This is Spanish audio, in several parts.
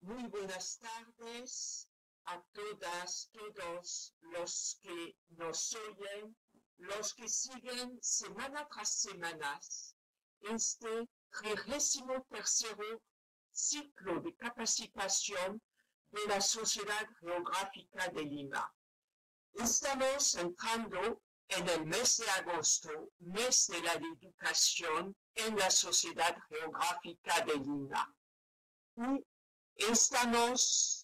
Muy buenas tardes a todas, todos los que nos oyen, los que siguen semana tras semana este 33º ciclo de capacitación de la Sociedad Geográfica de Lima. Estamos entrando en el mes de agosto, mes de la educación en la Sociedad Geográfica de Lima. Y estamos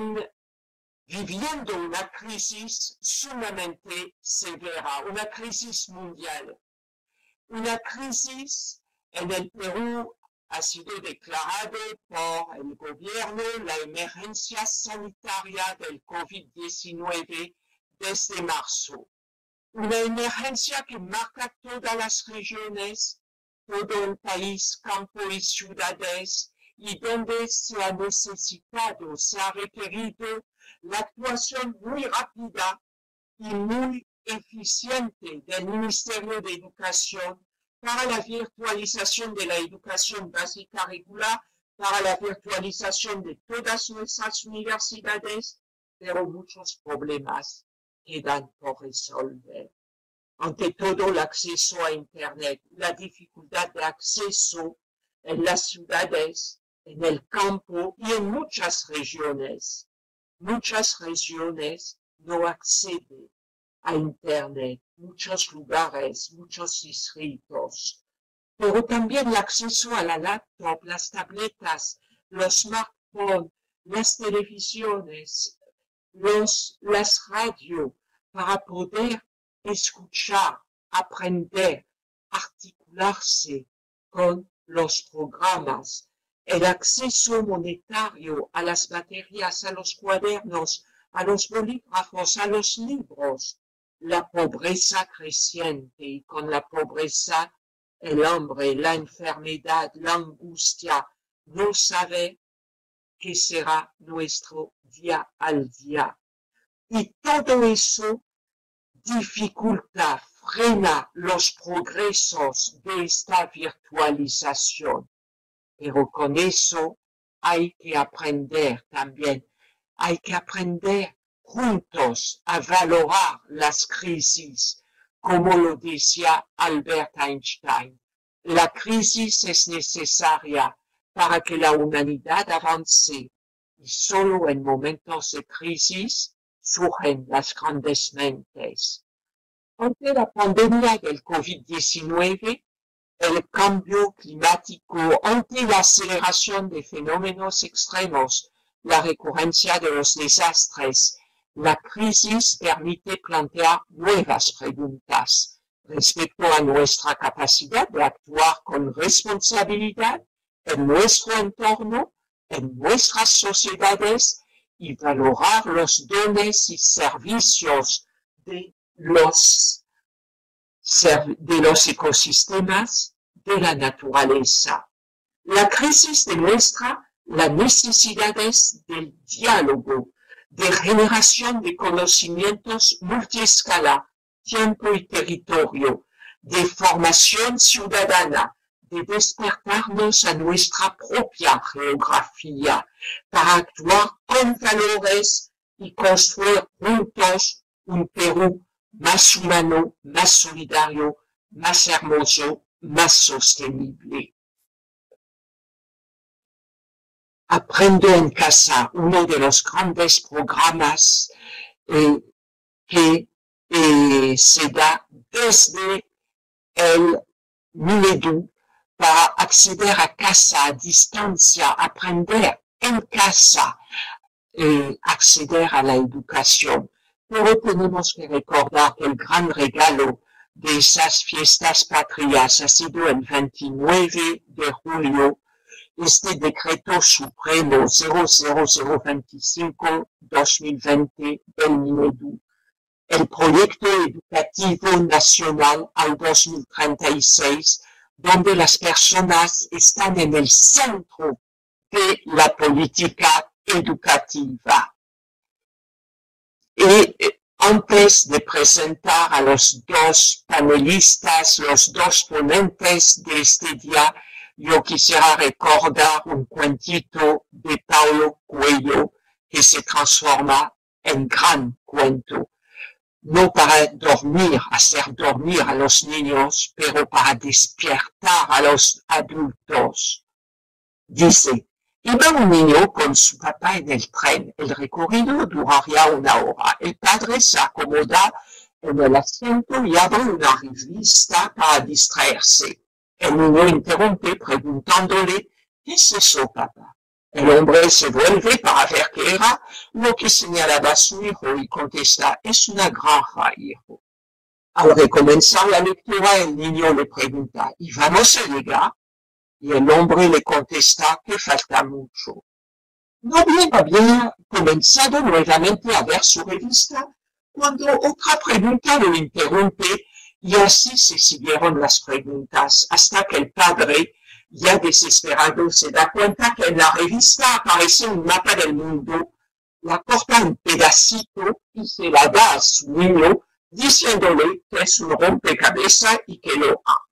viviendo una crisis sumamente severa, una crisis mundial. Una crisis en el Perú ha sido declarado por el gobierno la emergencia sanitaria del COVID-19 desde marzo. Una emergencia que marca todas las regiones, todo el país, campo y ciudades, y donde se ha necesitado, se ha requerido la actuación muy rápida y muy eficiente del Ministerio de Educación para la virtualización de la educación básica regular, para la virtualización de todas nuestras universidades, pero muchos problemas quedan por resolver. Ante todo, el acceso a Internet, la dificultad de acceso en las ciudades, en el campo y en muchas regiones. Muchas regiones no acceden a Internet, muchos lugares, muchos distritos. Pero también el acceso a la laptop, las tabletas, los smartphones, las televisiones, las radios, para poder escuchar, aprender, articularse con los programas. El acceso monetario a las baterías, a los cuadernos, a los bolígrafos, a los libros, la pobreza creciente y con la pobreza el hambre, la enfermedad, la angustia, no saber qué será nuestro día al día. Y todo eso dificulta, frena los progresos de esta virtualización. Pero con eso hay que aprender también, hay que aprender juntos a valorar las crisis, como lo decía Albert Einstein. La crisis es necesaria para que la humanidad avance y solo en momentos de crisis surgen las grandes mentes. Ante la pandemia del COVID-19, el cambio climático, ante la aceleración de fenómenos extremos, la recurrencia de los desastres, la crisis permite plantear nuevas preguntas respecto a nuestra capacidad de actuar con responsabilidad en nuestro entorno, en nuestras sociedades y valorar los dones y servicios de los ecosistemas, de la naturaleza. La crisis demuestra las necesidades del diálogo, de generación de conocimientos multiescala, tiempo y territorio, de formación ciudadana, de despertarnos a nuestra propia geografía para actuar con valores y construir juntos un Perú más humano, más solidario, más hermoso, más sostenible. Aprendo en casa, uno de los grandes programas que se da desde el Minedu para acceder a casa a distancia, aprender en casa, acceder a la educación. Pero tenemos que recordar que el gran regalo de esas fiestas patrias ha sido el 29 de julio, este decreto supremo 00025-2020 del Minedu, el proyecto educativo nacional al 2036, donde las personas están en el centro de la política educativa. Y antes de presentar a los dos panelistas, los dos ponentes de este día, yo quisiera recordar un cuentito de Paulo Coelho que se transforma en gran cuento, no para dormir, hacer dormir a los niños, pero para despertar a los adultos. Dice, iba un niño con su papá en el tren. El recorrido duraría 1 hora. El padre se acomoda en el asiento y abre una revista para distraerse. El niño interrumpe preguntándole, ¿qué es eso, papá? El hombre se vuelve para ver qué era lo que señalaba a su hijo y contesta, es una granja, hijo. Al recomenzar la lectura, el niño le pregunta, ¿y vamos a llegar? Y el hombre le contesta que falta mucho. No bien había comenzado nuevamente a ver su revista, cuando otra pregunta lo interrumpe, y así se siguieron las preguntas, hasta que el padre, ya desesperado, se da cuenta que en la revista aparece un mapa del mundo, la corta en pedacito y se la da a su niño, diciéndole que es un rompecabezas y que lo ama.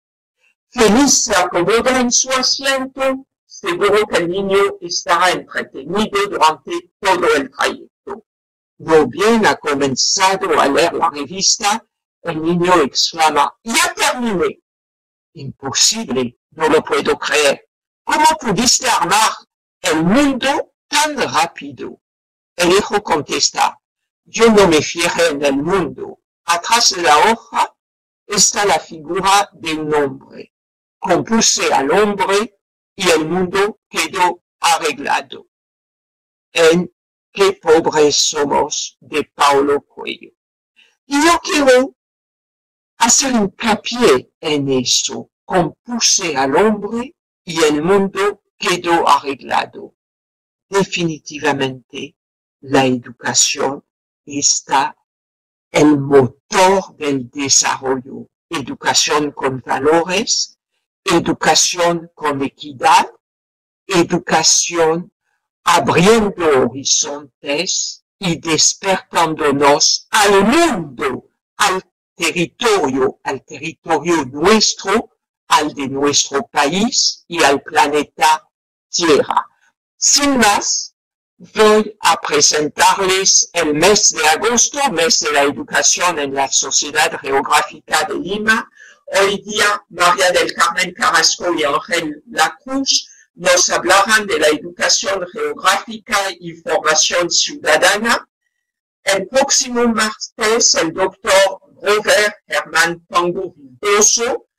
Feliz se acomoda en su asiento, seguro que el niño estará entretenido durante todo el trayecto. No bien ha comenzado a leer la revista, el niño exclama, ¡ya terminé! Imposible, no lo puedo creer. ¿Cómo pudiste armar el mundo tan rápido? El hijo contesta, yo no me fijé en el mundo. Atrás de la hoja está la figura de un hombre. Compuse al hombre y el mundo quedó arreglado. En Qué pobres somos, de Paulo Coelho. Y yo quiero hacer hincapié en eso. Compuse al hombre y el mundo quedó arreglado. Definitivamente, la educación está el motor del desarrollo. Educación con valores, educación con equidad, educación abriendo horizontes y despertándonos al mundo, al territorio nuestro, al de nuestro país y al planeta Tierra. Sin más, voy a presentarles el mes de agosto, mes de la educación en la Sociedad Geográfica de Lima. Hoy día, María del Carmen Carrasco y Ángel Lacruz nos hablarán de la educación geográfica y formación ciudadana. El próximo martes, el doctor Robert Germán Pango Vildoso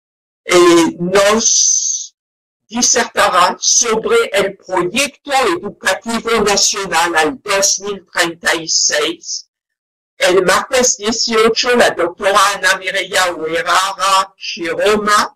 nos disertará sobre el proyecto educativo nacional al 2036. El martes 18, la doctora Ana Mireya Huerara Chiroma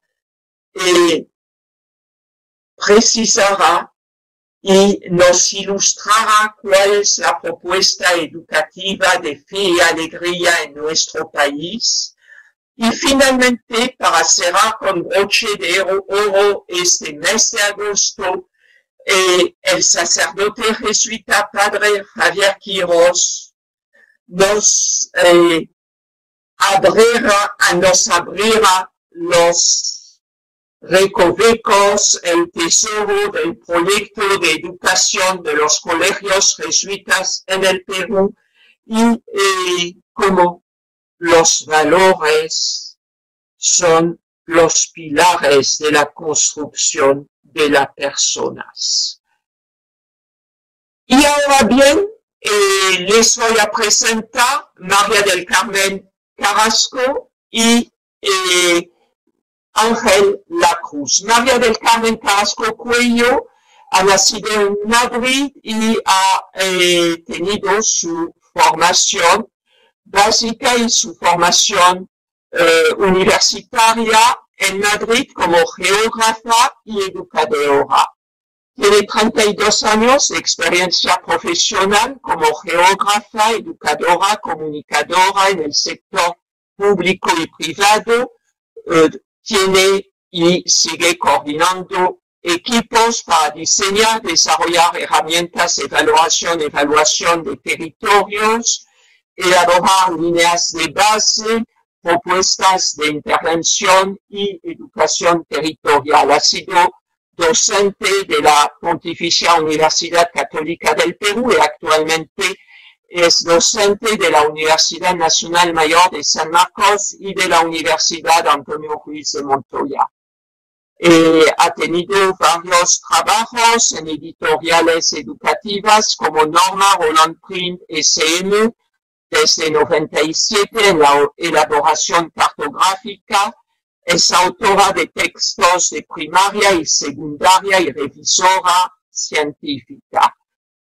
precisará y nos ilustrará cuál es la propuesta educativa de fe y alegría en nuestro país. Y finalmente, para cerrar con broche de oro este mes de agosto, el sacerdote jesuita padre Javier Quirós nos abrirá los recovecos, el tesoro del proyecto de educación de los colegios jesuitas en el Perú y cómo los valores son los pilares de la construcción de las personas. Y ahora bien, les voy a presentar María del Carmen Carrasco y Ángel Lacruz. María del Carmen Carrasco Coelho ha nacido en Madrid y ha tenido su formación básica y su formación universitaria en Madrid como geógrafa y educadora. Tiene 32 años de experiencia profesional como geógrafa, educadora, comunicadora en el sector público y privado. Tiene y sigue coordinando equipos para diseñar, desarrollar herramientas de evaluación de territorios, elaborar líneas de base, propuestas de intervención y educación territorial. Ha sido docente de la Pontificia Universidad Católica del Perú y actualmente es docente de la Universidad Nacional Mayor de San Marcos y de la Universidad Antonio Ruiz de Montoya. Ha tenido varios trabajos en editoriales educativas como Norma, Roland Print, SM, desde 97 en la elaboración cartográfica. Es autora de textos de primaria y secundaria y revisora científica.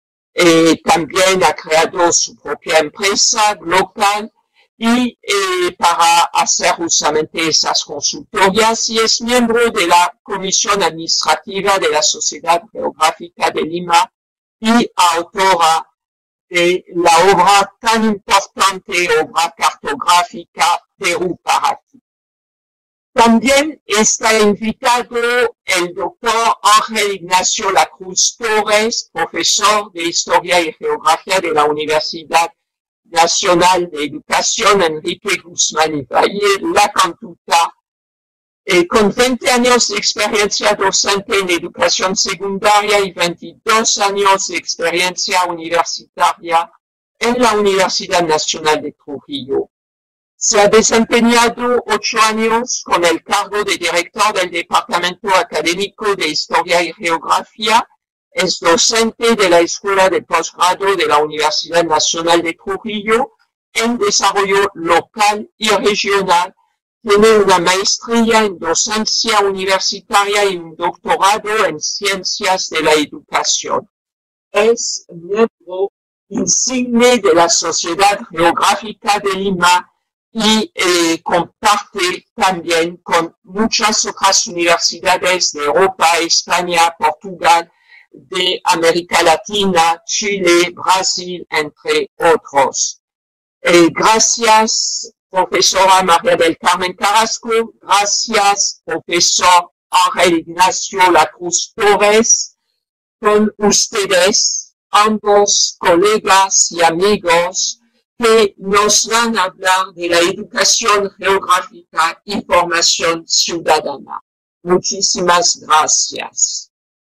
También ha creado su propia empresa local y para hacer justamente esas consultorias, y es miembro de la Comisión Administrativa de la Sociedad Geográfica de Lima y autora de la obra tan importante, obra cartográfica Perú para ti. También está invitado el doctor Ángel Ignacio Lacruz Torres, profesor de Historia y Geografía de la Universidad Nacional de Educación Enrique Guzmán y Valle, La Cantuta, con 20 años de experiencia docente en educación secundaria y 22 años de experiencia universitaria en la Universidad Nacional de Trujillo. Se ha desempeñado 8 años con el cargo de director del Departamento Académico de Historia y Geografía. Es docente de la Escuela de Posgrado de la Universidad Nacional de Trujillo en desarrollo local y regional. Tiene una maestría en docencia universitaria y un doctorado en ciencias de la educación. Es miembro insigne de la Sociedad Geográfica de Lima y comparte también con muchas otras universidades de Europa, España, Portugal, de América Latina, Chile, Brasil, entre otros. Gracias, profesora María del Carmen Carrasco. Gracias, profesor Ángel Ignacio Lacruz Torres. Con ustedes, ambos colegas y amigos, que nos van a hablar de la educación geográfica y formación ciudadana. Muchísimas gracias.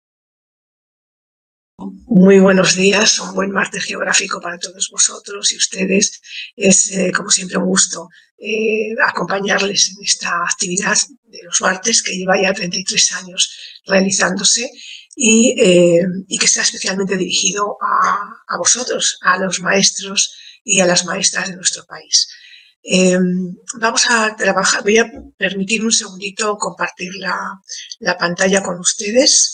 Muy buenos días, un buen martes geográfico para todos vosotros y ustedes. Es, como siempre, un gusto acompañarles en esta actividad de los martes que lleva ya 33 años realizándose y que está especialmente dirigido a vosotros, a los maestros y a las maestras de nuestro país. Vamos a trabajar, voy a permitir un segundito compartir la pantalla con ustedes.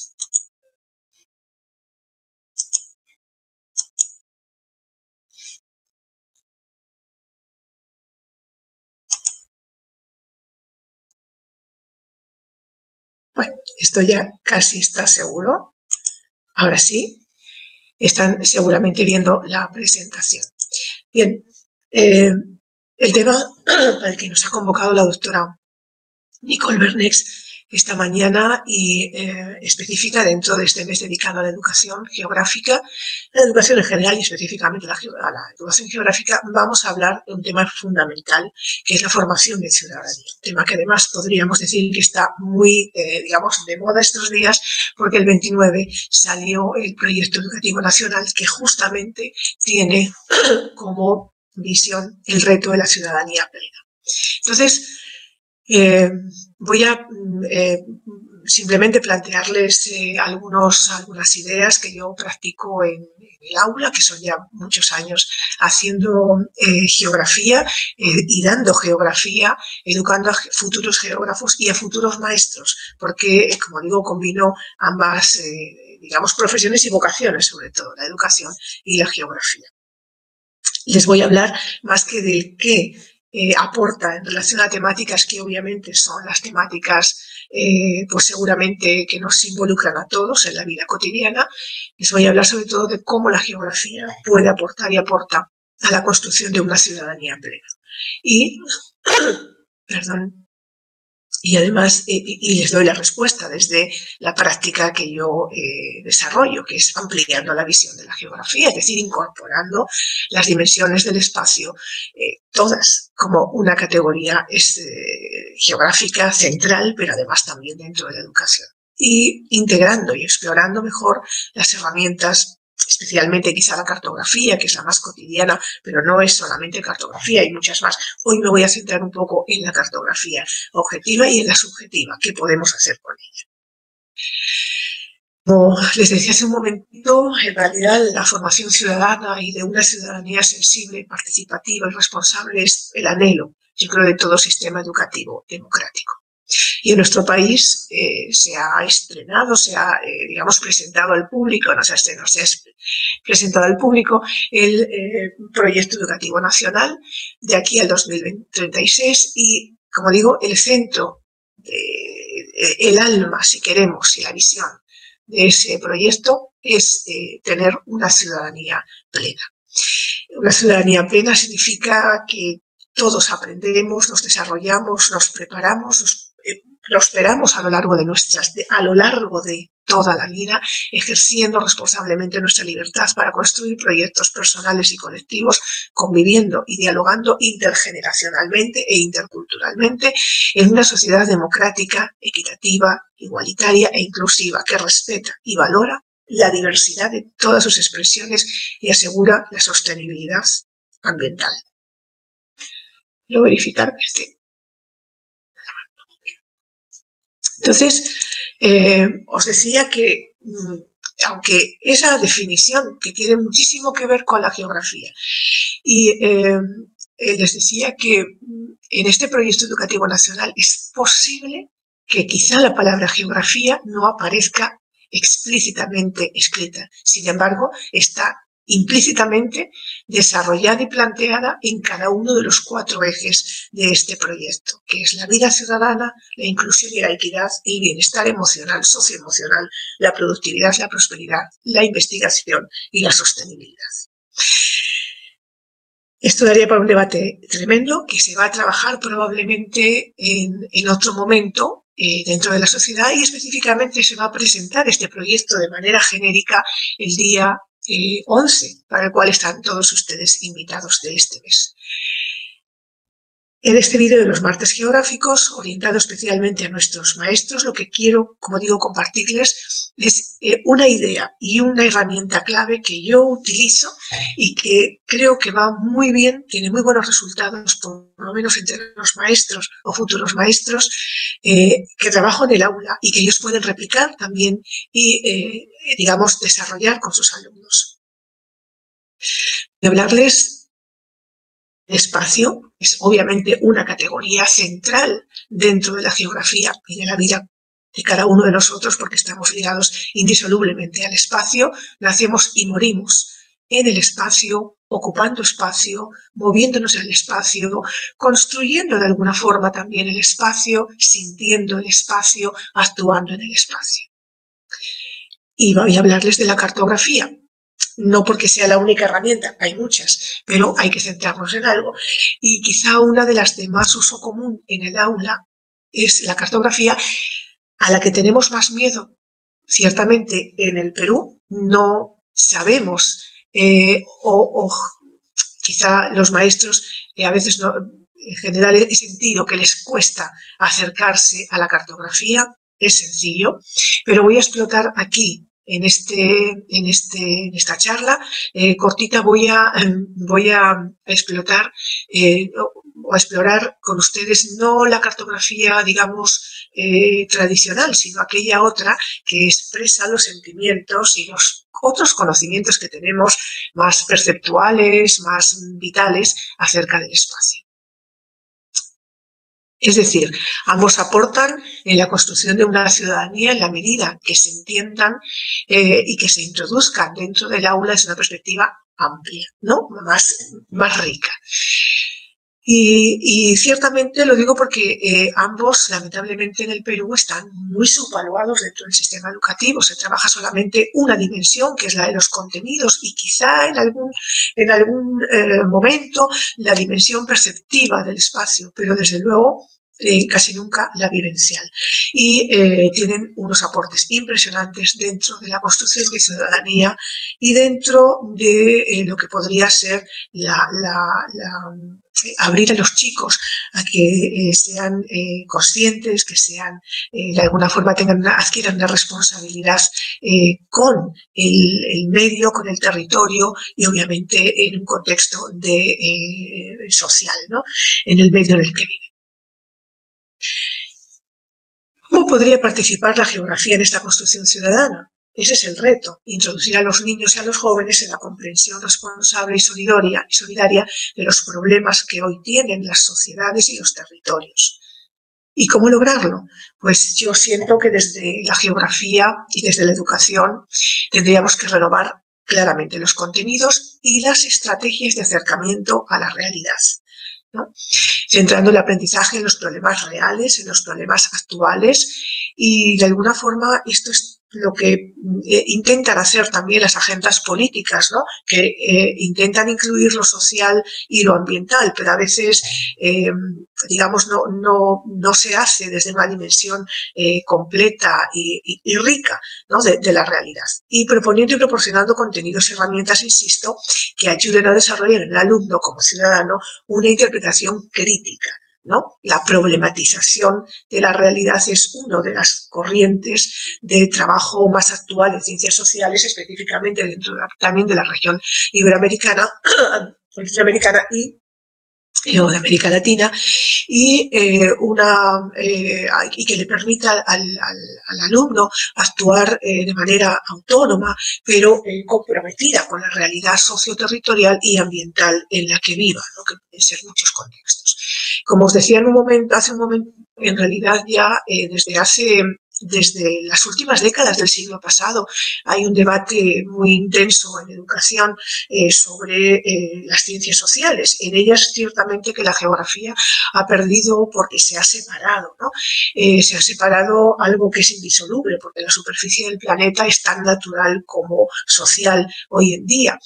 Bueno, esto ya casi está seguro. Ahora sí, están seguramente viendo la presentación. Bien, el tema para el que nos ha convocado la doctora Nicole Bernex esta mañana y específica dentro de este mes dedicado a la educación geográfica, la educación en general y específicamente a la educación geográfica, vamos a hablar de un tema fundamental que es la formación de ciudadanía. Un tema que además podríamos decir que está muy, digamos, de moda estos días porque el 29 salió el proyecto educativo nacional que justamente tiene como visión el reto de la ciudadanía plena. Entonces, voy a simplemente plantearles algunas ideas que yo practico en el aula, que son ya muchos años haciendo geografía y dando geografía, educando a futuros geógrafos y a futuros maestros, porque, como digo, combino ambas, digamos, profesiones y vocaciones, sobre todo, la educación y la geografía. Les voy a hablar más que del qué aporta en relación a temáticas que obviamente son las temáticas pues seguramente que nos involucran a todos en la vida cotidiana. Les voy a hablar sobre todo de cómo la geografía puede aportar y aporta a la construcción de una ciudadanía plena. Y, perdón, Y además, y les doy la respuesta desde la práctica que yo desarrollo, que es ampliando la visión de la geografía, es decir, incorporando las dimensiones del espacio, todas como una categoría geográfica central, pero además también dentro de la educación. Y integrando y explorando mejor las herramientas, especialmente quizá la cartografía, que es la más cotidiana, pero no es solamente cartografía, hay muchas más. Hoy me voy a centrar un poco en la cartografía objetiva y en la subjetiva, qué podemos hacer con ella. Como les decía hace un momentito, en realidad la formación ciudadana y de una ciudadanía sensible, participativa y responsable es el anhelo, yo creo, de todo sistema educativo democrático. Y en nuestro país se ha estrenado, se ha, digamos, presentado al público, no se ha estrenado, se ha presentado al público el proyecto educativo nacional de aquí al 2036 y, como digo, el centro, el alma, si queremos, y la visión de ese proyecto es tener una ciudadanía plena. Una ciudadanía plena significa que todos aprendemos, nos desarrollamos, nos preparamos, nos prosperamos a lo largo de toda la vida, ejerciendo responsablemente nuestra libertad para construir proyectos personales y colectivos, conviviendo y dialogando intergeneracionalmente e interculturalmente en una sociedad democrática, equitativa, igualitaria e inclusiva que respeta y valora la diversidad de todas sus expresiones y asegura la sostenibilidad ambiental. Quiero verificar que esté. Entonces, os decía que, aunque esa definición que tiene muchísimo que ver con la geografía, y les decía que en este proyecto educativo nacional es posible que quizá la palabra geografía no aparezca explícitamente escrita, sin embargo, está implícitamente desarrollada y planteada en cada uno de los 4 ejes de este proyecto, que es la vida ciudadana, la inclusión y la equidad, el bienestar emocional, socioemocional, la productividad, la prosperidad, la investigación y la sostenibilidad. Esto daría para un debate tremendo que se va a trabajar probablemente en otro momento dentro de la sociedad y específicamente se va a presentar este proyecto de manera genérica el día 11, para el cual están todos ustedes invitados de este mes. En este vídeo de los martes geográficos, orientado especialmente a nuestros maestros, lo que quiero, como digo, compartirles es una idea y una herramienta clave que yo utilizo y que creo que va muy bien, tiene muy buenos resultados, por lo menos entre los maestros o futuros maestros que trabajo en el aula y que ellos pueden replicar también y, digamos, desarrollar con sus alumnos. Voy a hablarles. El espacio es obviamente una categoría central dentro de la geografía y de la vida de cada uno de nosotros porque estamos ligados indisolublemente al espacio, nacemos y morimos en el espacio, ocupando espacio, moviéndonos en el espacio, construyendo de alguna forma también el espacio, sintiendo el espacio, actuando en el espacio. Y voy a hablarles de la cartografía. No porque sea la única herramienta, hay muchas, pero hay que centrarnos en algo. Y quizá una de las de más uso común en el aula es la cartografía, a la que tenemos más miedo. Ciertamente en el Perú no sabemos, o quizá los maestros a veces no, en general he sentido que les cuesta acercarse a la cartografía, es sencillo, pero voy a explotar aquí. En esta charla cortita voy a explotar o a explorar con ustedes no la cartografía, digamos, tradicional, sino aquella otra que expresa los sentimientos y los otros conocimientos que tenemos más perceptuales, más vitales acerca del espacio. Es decir, ambos aportan en la construcción de una ciudadanía en la medida que se entiendan y que se introduzcan dentro del aula desde una perspectiva amplia, ¿no? Más rica. Y ciertamente lo digo porque ambos, lamentablemente en el Perú, están muy subvaluados dentro del sistema educativo. Se trabaja solamente una dimensión, que es la de los contenidos, y quizá en algún momento la dimensión perceptiva del espacio, pero desde luego casi nunca la vivencial. Y tienen unos aportes impresionantes dentro de la construcción de ciudadanía y dentro de lo que podría ser abrir a los chicos a que sean conscientes, que sean de alguna forma adquieran una responsabilidad con el medio, con el territorio y obviamente en un contexto social, ¿no? En el medio en el que viven. ¿Cómo podría participar la geografía en esta construcción ciudadana? Ese es el reto, introducir a los niños y a los jóvenes en la comprensión responsable y solidaria de los problemas que hoy tienen las sociedades y los territorios. ¿Y cómo lograrlo? Pues yo siento que desde la geografía y desde la educación tendríamos que renovar claramente los contenidos y las estrategias de acercamiento a la realidad, ¿no? Centrando el aprendizaje en los problemas reales, en los problemas actuales y de alguna forma esto es lo que intentan hacer también las agendas políticas, ¿no? Que intentan incluir lo social y lo ambiental, pero a veces, digamos, no se hace desde una dimensión completa y rica, ¿no? de la realidad. Y proponiendo y proporcionando contenidos y herramientas, insisto, que ayuden a desarrollar en el alumno como ciudadano una interpretación crítica, ¿no? La problematización de la realidad es una de las corrientes de trabajo más actual en ciencias sociales, específicamente dentro también de la región iberoamericana y de América Latina, y que le permita al alumno actuar de manera autónoma, pero comprometida con la realidad socioterritorial y ambiental en la que viva, ¿no? Que pueden ser muchos contextos. Como os decía hace un momento, en realidad ya desde las últimas décadas del siglo pasado hay un debate muy intenso en educación sobre las ciencias sociales. En ellas ciertamente que la geografía ha perdido porque se ha separado, ¿no? Se ha separado algo que es indisoluble porque la superficie del planeta es tan natural como social hoy en día.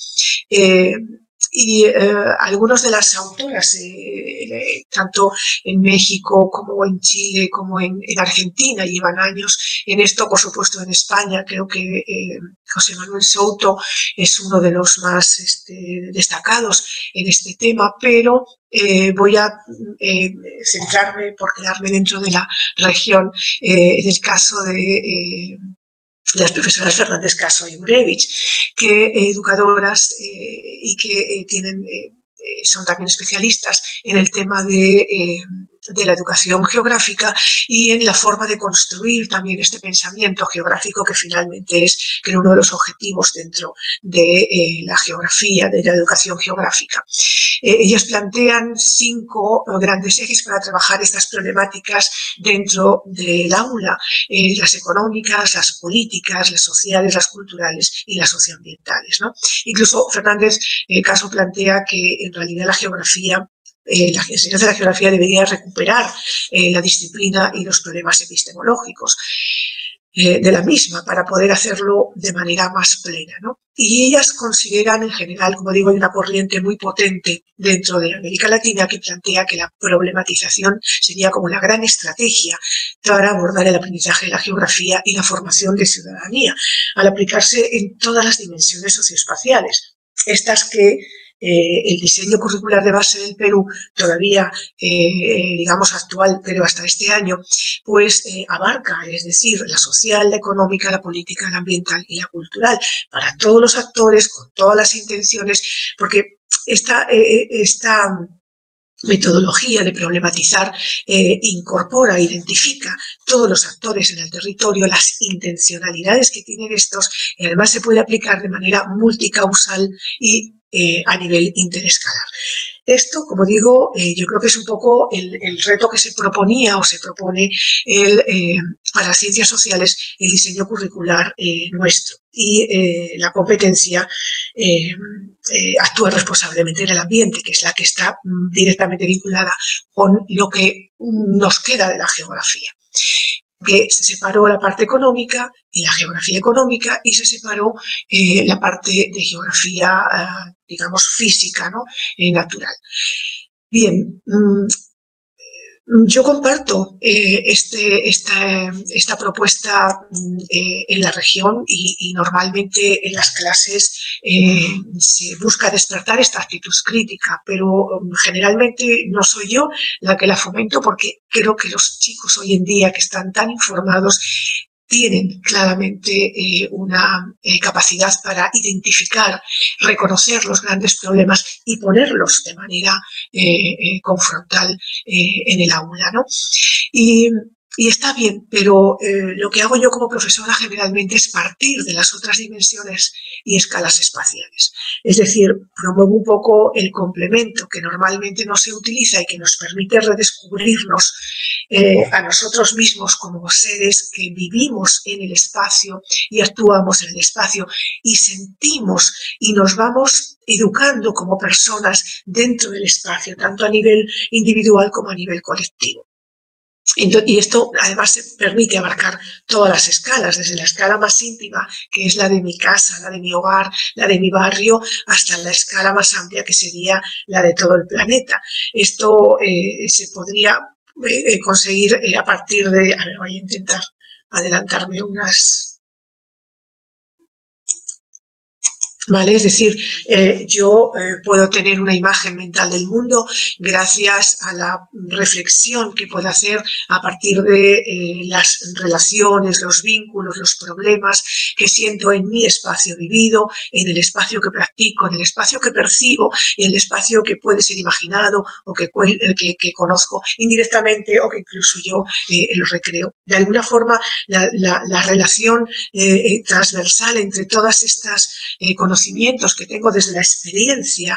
Y algunas de las autoras, tanto en México como en Chile, como en Argentina, llevan años en esto, por supuesto en España, creo que José Manuel Souto es uno de los más destacados en este tema, pero voy a centrarme por quedarme dentro de la región en el caso de las profesoras Fernández Caso y Gurevich, que educadoras y que son también especialistas en el tema de la educación geográfica y en la forma de construir también este pensamiento geográfico que finalmente es uno de los objetivos dentro de la geografía, de la educación geográfica. Ellas plantean 5 grandes ejes para trabajar estas problemáticas dentro del aula, las económicas, las políticas, las sociales, las culturales y las socioambientales, ¿no? Incluso Fernández Caso plantea que en realidad la geografía, la enseñanza de la geografía debería recuperar la disciplina y los problemas epistemológicos de la misma para poder hacerlo de manera más plena, ¿no? Y ellas consideran en general, como digo, hay una corriente muy potente dentro de América Latina que plantea que la problematización sería como la gran estrategia para abordar el aprendizaje de la geografía y la formación de ciudadanía, al aplicarse en todas las dimensiones socioespaciales. Estas que el diseño curricular de base del Perú, todavía, digamos, actual, pero hasta este año, pues abarca, es decir, la social, la económica, la política, la ambiental y la cultural, para todos los actores, con todas las intenciones, porque esta metodología de problematizar incorpora, identifica todos los actores en el territorio, las intencionalidades que tienen estos, y además se puede aplicar de manera multicausal y a nivel interescalar. Esto, como digo, yo creo que es un poco el reto que se proponía o se propone para las ciencias sociales, el diseño curricular nuestro y la competencia actúa responsablemente en el ambiente, que es la que está directamente vinculada con lo que nos queda de la geografía, que se separó la parte económica y la geografía económica y se separó la parte de geografía, digamos, física, ¿no? Natural. Bien, Yo comparto esta propuesta en la región y normalmente en las clases se busca despertar esta actitud crítica, pero generalmente no soy yo la que la fomento porque creo que los chicos hoy en día que están tan informados tienen claramente una capacidad para identificar, reconocer los grandes problemas y ponerlos de manera confrontal en el aula, ¿no? Y está bien, pero lo que hago yo como profesora generalmente es partir de las otras dimensiones y escalas espaciales. Es decir, promuevo un poco el complemento que normalmente no se utiliza y que nos permite redescubrirnos a nosotros mismos como seres que vivimos en el espacio y actuamos en el espacio y sentimos y nos vamos educando como personas dentro del espacio, tanto a nivel individual como a nivel colectivo. Y esto además permite abarcar todas las escalas, desde la escala más íntima, que es la de mi casa, la de mi hogar, la de mi barrio, hasta la escala más amplia, que sería la de todo el planeta. Esto se podría conseguir a partir de... A ver, voy a intentar adelantarme unas... ¿Vale? Es decir, yo puedo tener una imagen mental del mundo gracias a la reflexión que puedo hacer a partir de las relaciones, los vínculos, los problemas que siento en mi espacio vivido, en el espacio que practico, en el espacio que percibo y en el espacio que puede ser imaginado o que conozco indirectamente o que incluso yo lo recreo. De alguna forma, la relación transversal entre todas estas conocimientos que tengo desde la experiencia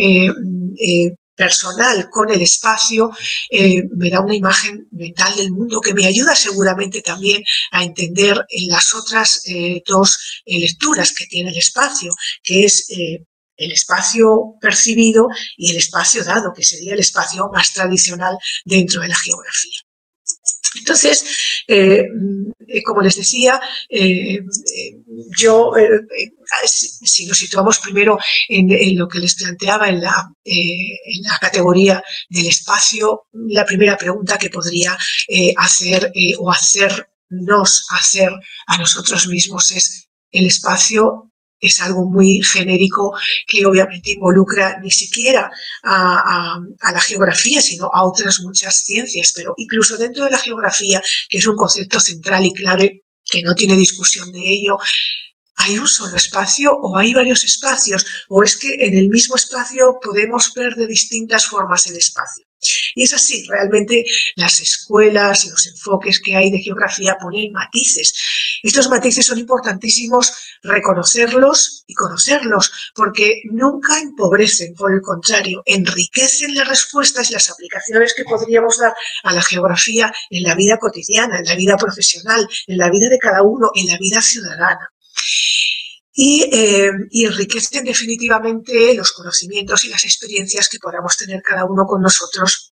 personal con el espacio, me da una imagen mental del mundo que me ayuda seguramente también a entender en las otras dos lecturas que tiene el espacio, que es el espacio percibido y el espacio dado, que sería el espacio más tradicional dentro de la geografía. Entonces, como les decía, yo, si nos situamos primero en lo que les planteaba en la categoría del espacio, la primera pregunta que podría hacer o hacernos hacer a nosotros mismos es: ¿el espacio es algo muy genérico que obviamente involucra ni siquiera a la geografía, sino a otras muchas ciencias? Pero incluso dentro de la geografía, que es un concepto central y clave, que no tiene discusión de ello, ¿hay un solo espacio o hay varios espacios? ¿O es que en el mismo espacio podemos ver de distintas formas el espacio? Y es así, realmente las escuelas, los enfoques que hay de geografía ponen matices. Estos matices son importantísimos reconocerlos y conocerlos, porque nunca empobrecen, por el contrario, enriquecen las respuestas y las aplicaciones que podríamos dar a la geografía en la vida cotidiana, en la vida profesional, en la vida de cada uno, en la vida ciudadana. Y enriquecen definitivamente los conocimientos y las experiencias que podamos tener cada uno con nosotros,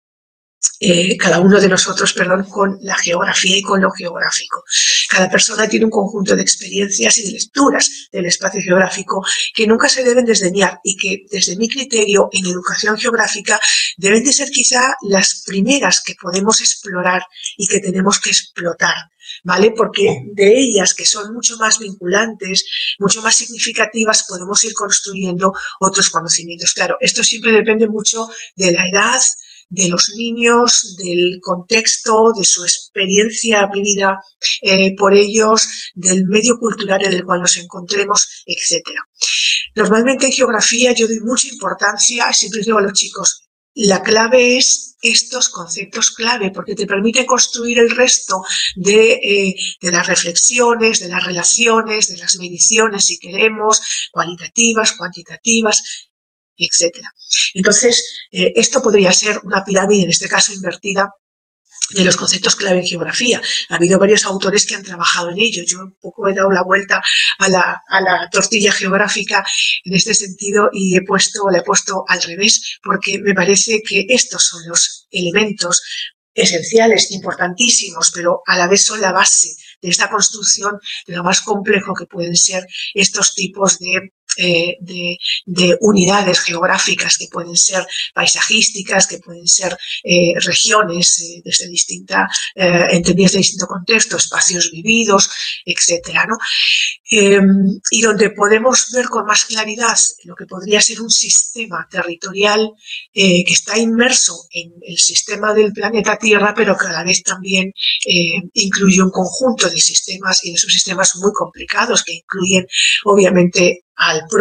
con la geografía y con lo geográfico. Cada persona tiene un conjunto de experiencias y de lecturas del espacio geográfico que nunca se deben desdeñar y que, desde mi criterio, en educación geográfica deben de ser quizá las primeras que podemos explorar y que tenemos que explotar, ¿vale? Porque de ellas, que son mucho más vinculantes, mucho más significativas, podemos ir construyendo otros conocimientos. Claro, esto siempre depende mucho de la edad, de los niños, del contexto, de su experiencia vivida por ellos, del medio cultural en el cual nos encontremos, etc. Normalmente en geografía yo doy mucha importancia, siempre digo a los chicos, la clave es estos conceptos clave, porque te permite construir el resto de las reflexiones, de las relaciones, de las mediciones, si queremos, cualitativas, cuantitativas, etcétera. Entonces, esto podría ser una pirámide, en este caso invertida, de los conceptos clave en geografía. Ha habido varios autores que han trabajado en ello. Yo un poco he dado la vuelta a la tortilla geográfica en este sentido y la he puesto al revés, porque me parece que estos son los elementos esenciales, importantísimos, pero a la vez son la base de esta construcción de lo más complejo que pueden ser estos tipos de de unidades geográficas que pueden ser paisajísticas, que pueden ser regiones desde entendidas de distinto contexto, espacios vividos, etcétera, ¿no? Y donde podemos ver con más claridad lo que podría ser un sistema territorial que está inmerso en el sistema del planeta Tierra, pero que a la vez también incluye un conjunto de sistemas y de subsistemas muy complicados que incluyen obviamente a la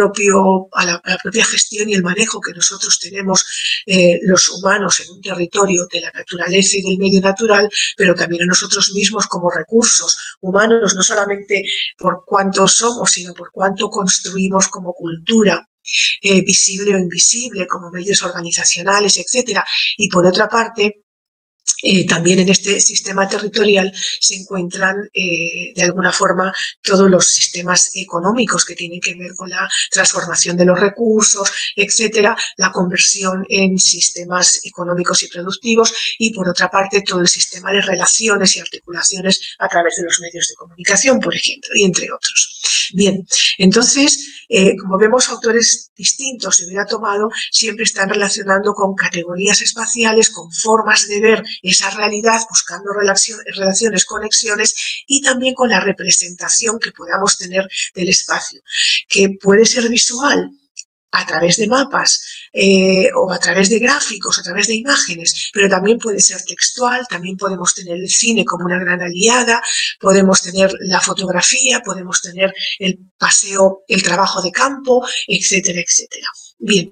propia gestión y el manejo que nosotros tenemos los humanos en un territorio de la naturaleza y del medio natural, pero también a nosotros mismos como recursos humanos, no solamente por cuánto somos, sino por cuánto construimos como cultura, visible o invisible, como medios organizacionales, etcétera. Y por otra parte, también en este sistema territorial se encuentran de alguna forma todos los sistemas económicos que tienen que ver con la transformación de los recursos, etcétera, la conversión en sistemas económicos y productivos, y por otra parte todo el sistema de relaciones y articulaciones a través de los medios de comunicación, por ejemplo, y entre otros. Bien, entonces, como vemos, autores distintos de Vida Tomado siempre están relacionando con categorías espaciales, con formas de ver esa realidad, buscando relaciones, conexiones, y también con la representación que podamos tener del espacio, que puede ser visual a través de mapas o a través de gráficos, a través de imágenes, pero también puede ser textual, también podemos tener el cine como una gran aliada, podemos tener la fotografía, podemos tener el paseo, el trabajo de campo, etcétera, etcétera. Bien,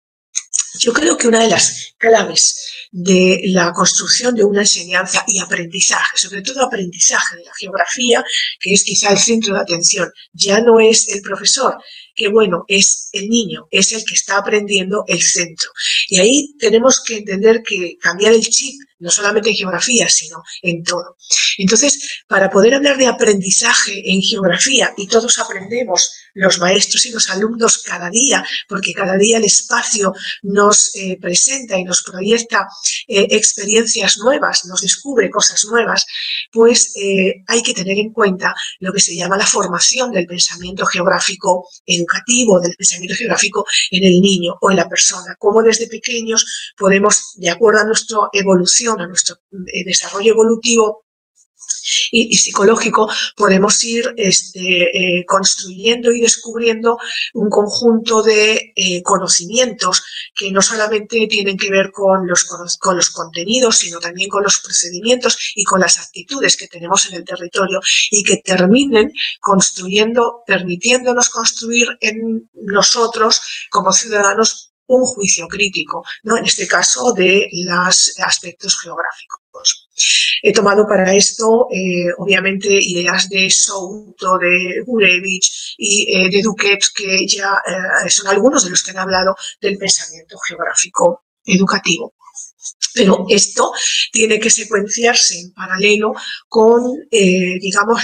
yo creo que una de las claves de la construcción de una enseñanza y aprendizaje, sobre todo aprendizaje de la geografía, que es quizá el centro de atención, ya no es el profesor, que bueno, es el niño, es el que está aprendiendo el centro. Y ahí tenemos que entender que cambiar el chip, no solamente en geografía, sino en todo. Entonces, para poder hablar de aprendizaje en geografía, y todos aprendemos, los maestros y los alumnos cada día, porque cada día el espacio nos presenta y nos proyecta experiencias nuevas, nos descubre cosas nuevas, pues hay que tener en cuenta lo que se llama la formación del pensamiento geográfico educativo, del pensamiento geográfico en el niño o en la persona, cómo desde pequeños podemos, de acuerdo a nuestra evolución, a nuestro desarrollo evolutivo y psicológico, podemos ir construyendo y descubriendo un conjunto de conocimientos que no solamente tienen que ver con los contenidos, sino también con los procedimientos y con las actitudes que tenemos en el territorio, y que terminen construyendo, permitiéndonos construir en nosotros como ciudadanos un juicio crítico, ¿no? En este caso de los aspectos geográficos. He tomado para esto, obviamente, ideas de Souto, de Gurevich y de Duquet, que ya son algunos de los que han hablado del pensamiento geográfico educativo. Pero esto tiene que secuenciarse en paralelo con, digamos,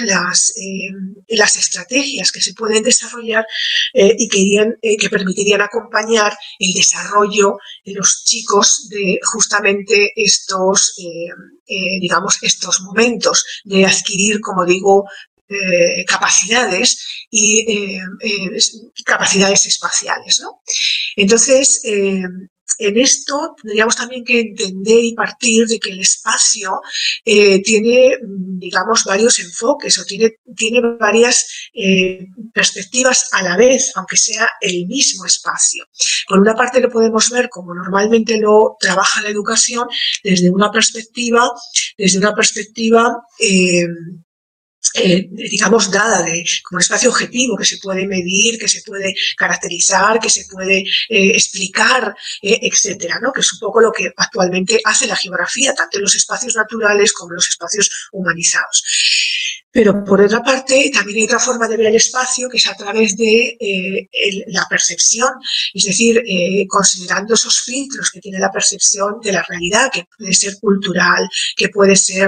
las estrategias que se pueden desarrollar y que permitirían acompañar el desarrollo de los chicos de justamente estos, digamos, estos momentos de adquirir, como digo, capacidades y capacidades espaciales, ¿no? Entonces, en esto tendríamos también que entender y partir de que el espacio tiene, digamos, varios enfoques o tiene varias perspectivas a la vez, aunque sea el mismo espacio. Por una parte lo podemos ver como normalmente lo trabaja la educación, desde una perspectiva digamos, dada como un espacio objetivo que se puede medir, que se puede caracterizar, que se puede explicar, etcétera, ¿no? Que es un poco lo que actualmente hace la geografía, tanto en los espacios naturales como en los espacios humanizados. Pero, por otra parte, también hay otra forma de ver el espacio, que es a través de la percepción, es decir, considerando esos filtros que tiene la percepción de la realidad, que puede ser cultural, que puede ser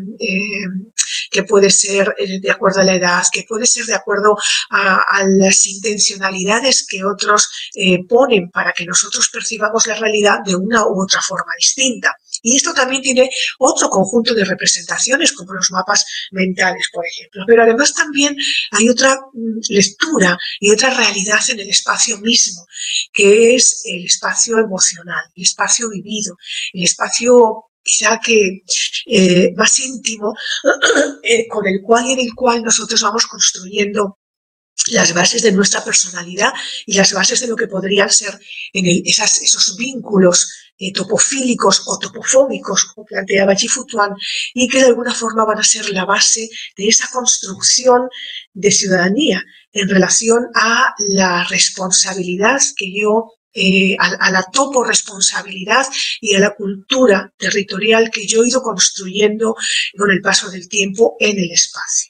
de acuerdo a la edad, que puede ser de acuerdo a las intencionalidades que otros ponen para que nosotros percibamos la realidad de una u otra forma distinta. Y esto también tiene otro conjunto de representaciones, como los mapas mentales, por ejemplo. Pero además también hay otra lectura y otra realidad en el espacio mismo, que es el espacio emocional, el espacio vivido, el espacio quizá que más íntimo, con el cual y en el cual nosotros vamos construyendo las bases de nuestra personalidad y las bases de lo que podrían ser esos vínculos topofílicos o topofóbicos, como planteaba Jifutuan, y que de alguna forma van a ser la base de esa construcción de ciudadanía en relación a la responsabilidad que yo a la toporesponsabilidad y a la cultura territorial que yo he ido construyendo con el paso del tiempo en el espacio.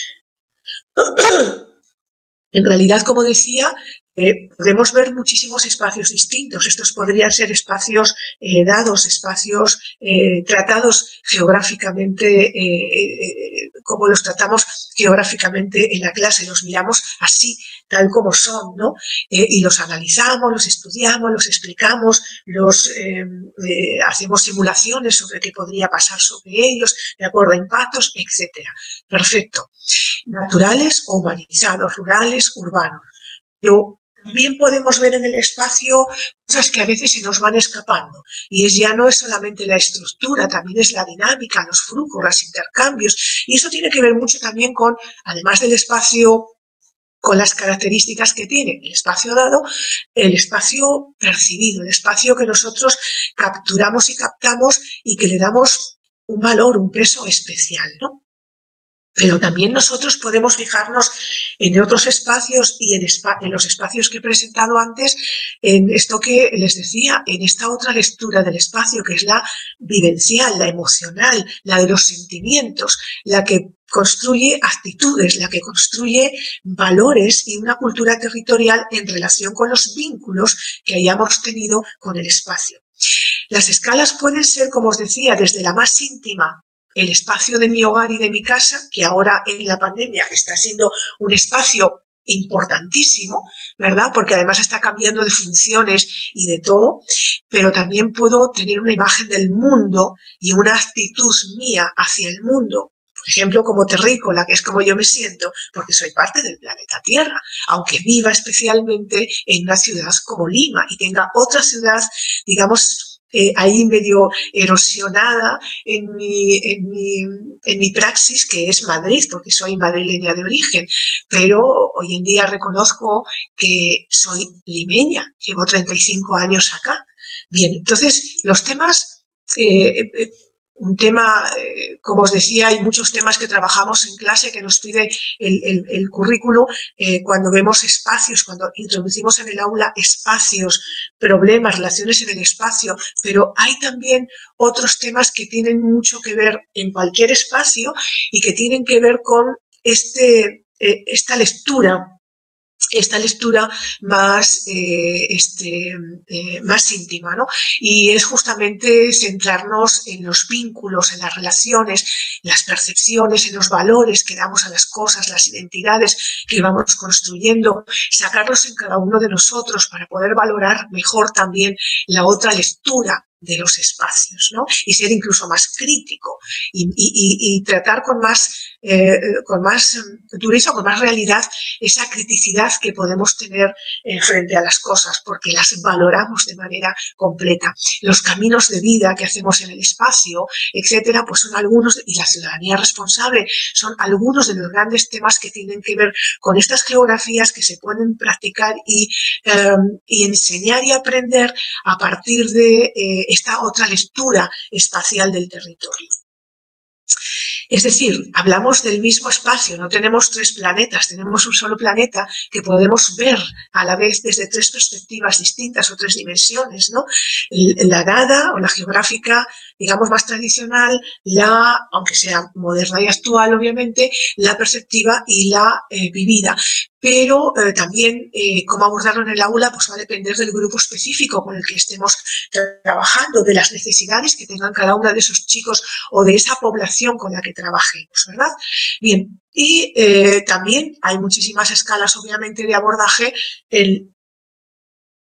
En realidad, como decía, podemos ver muchísimos espacios distintos. Estos podrían ser espacios dados, espacios tratados geográficamente, como los tratamos geográficamente en la clase, los miramos así, tal como son, ¿no? Y los analizamos, los estudiamos, los explicamos, hacemos simulaciones sobre qué podría pasar sobre ellos, de acuerdo a impactos, etcétera. Perfecto. Naturales o humanizados, rurales, urbanos. Pero también podemos ver en el espacio cosas que a veces se nos van escapando. Y ya no es solamente la estructura, también es la dinámica, los flujos, los intercambios. Y eso tiene que ver mucho también con, además del espacio, con las características que tiene el espacio dado, el espacio percibido, el espacio que nosotros capturamos y captamos y que le damos un valor, un peso especial, ¿no? Pero también nosotros podemos fijarnos en otros espacios y en los espacios que he presentado antes, en esto que les decía, en esta otra lectura del espacio, que es la vivencial, la emocional, la de los sentimientos, la que construye actitudes, la que construye valores y una cultura territorial en relación con los vínculos que hayamos tenido con el espacio. Las escalas pueden ser, como os decía, desde la más íntima, el espacio de mi hogar y de mi casa, que ahora en la pandemia está siendo un espacio importantísimo, ¿verdad? Porque además está cambiando de funciones y de todo, pero también puedo tener una imagen del mundo y una actitud mía hacia el mundo. Por ejemplo, como terrícola, que es como yo me siento, porque soy parte del planeta Tierra, aunque viva especialmente en una ciudad como Lima y tenga otra ciudad, digamos, ahí medio erosionada en mi praxis, que es Madrid, porque soy madrileña de origen, pero hoy en día reconozco que soy limeña, llevo 35 años acá. Bien, entonces los temas... un tema, como os decía, hay muchos temas que trabajamos en clase que nos pide el currículo cuando vemos espacios, cuando introducimos en el aula espacios, problemas, relaciones en el espacio, pero hay también otros temas que tienen mucho que ver en cualquier espacio y que tienen que ver con esta lectura más, más íntima, ¿no? Y es justamente centrarnos en los vínculos, en las relaciones, las percepciones, en los valores que damos a las cosas, las identidades que vamos construyendo, sacarlos en cada uno de nosotros para poder valorar mejor también la otra lectura de los espacios, ¿no? Y ser incluso más crítico y tratar con más dureza, con más realidad esa criticidad que podemos tener frente a las cosas, porque las valoramos de manera completa. Los caminos de vida que hacemos en el espacio, etcétera, pues son algunos, y la ciudadanía responsable, son algunos de los grandes temas que tienen que ver con estas geografías que se pueden practicar y enseñar y aprender a partir de esta otra lectura espacial del territorio. Es decir, hablamos del mismo espacio, no tenemos tres planetas, tenemos un solo planeta que podemos ver a la vez desde tres perspectivas distintas o tres dimensiones, ¿no? La dada o la geográfica, digamos, más tradicional, aunque sea moderna y actual, obviamente, la perceptiva y la vivida. Pero también cómo abordarlo en el aula pues va a depender del grupo específico con el que estemos trabajando, de las necesidades que tengan cada uno de esos chicos o de esa población con la que trabajemos, ¿verdad? Bien, y también hay muchísimas escalas, obviamente, de abordaje.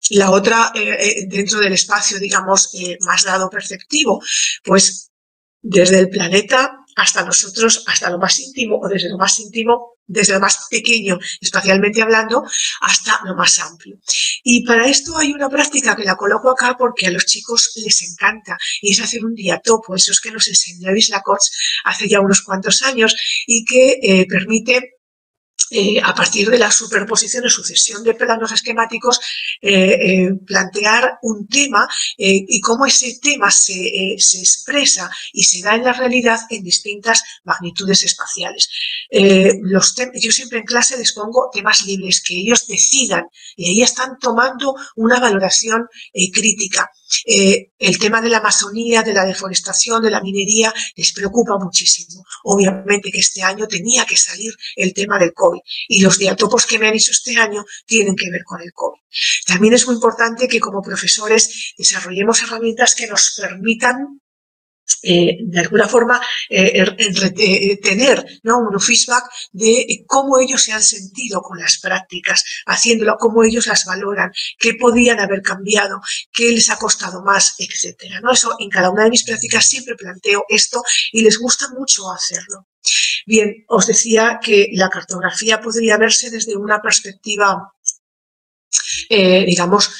La otra, dentro del espacio, digamos, más dado perceptivo, pues desde el planeta hasta nosotros, hasta lo más íntimo, o desde lo más íntimo, desde lo más pequeño, espacialmente hablando, hasta lo más amplio. Y para esto hay una práctica que la coloco acá porque a los chicos les encanta, y es hacer un diatopo, esos que nos enseñó Luis Lacoste hace ya unos cuantos años, y que permite a partir de la superposición o sucesión de planos esquemáticos, plantear un tema y cómo ese tema se expresa y se da en la realidad en distintas magnitudes espaciales. Yo siempre en clase les pongo temas libres, que ellos decidan, y ahí están tomando una valoración crítica. El tema de la Amazonía, de la deforestación, de la minería, les preocupa muchísimo. Obviamente que este año tenía que salir el tema del COVID y los diatopos que me han hecho este año tienen que ver con el COVID. También es muy importante que como profesores desarrollemos herramientas que nos permitan de alguna forma tener, ¿no?, un feedback de cómo ellos se han sentido con las prácticas, haciéndolo, cómo ellos las valoran, qué podían haber cambiado, qué les ha costado más, etcétera, ¿no? Eso en cada una de mis prácticas siempre planteo esto y les gusta mucho hacerlo. Bien, os decía que la cartografía podría verse desde una perspectiva digamos,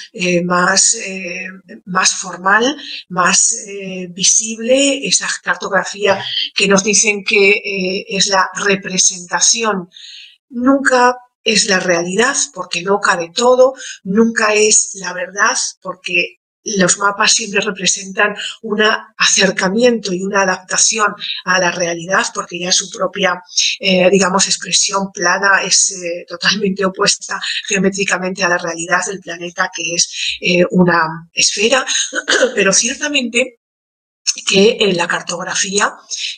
más formal, más visible, esa cartografía que nos dicen que es la representación. Nunca es la realidad, porque no cabe todo, nunca es la verdad, porque los mapas siempre representan un acercamiento y una adaptación a la realidad, porque ya su propia, digamos, expresión plana es totalmente opuesta geométricamente a la realidad del planeta, que es una esfera, pero ciertamente que la cartografía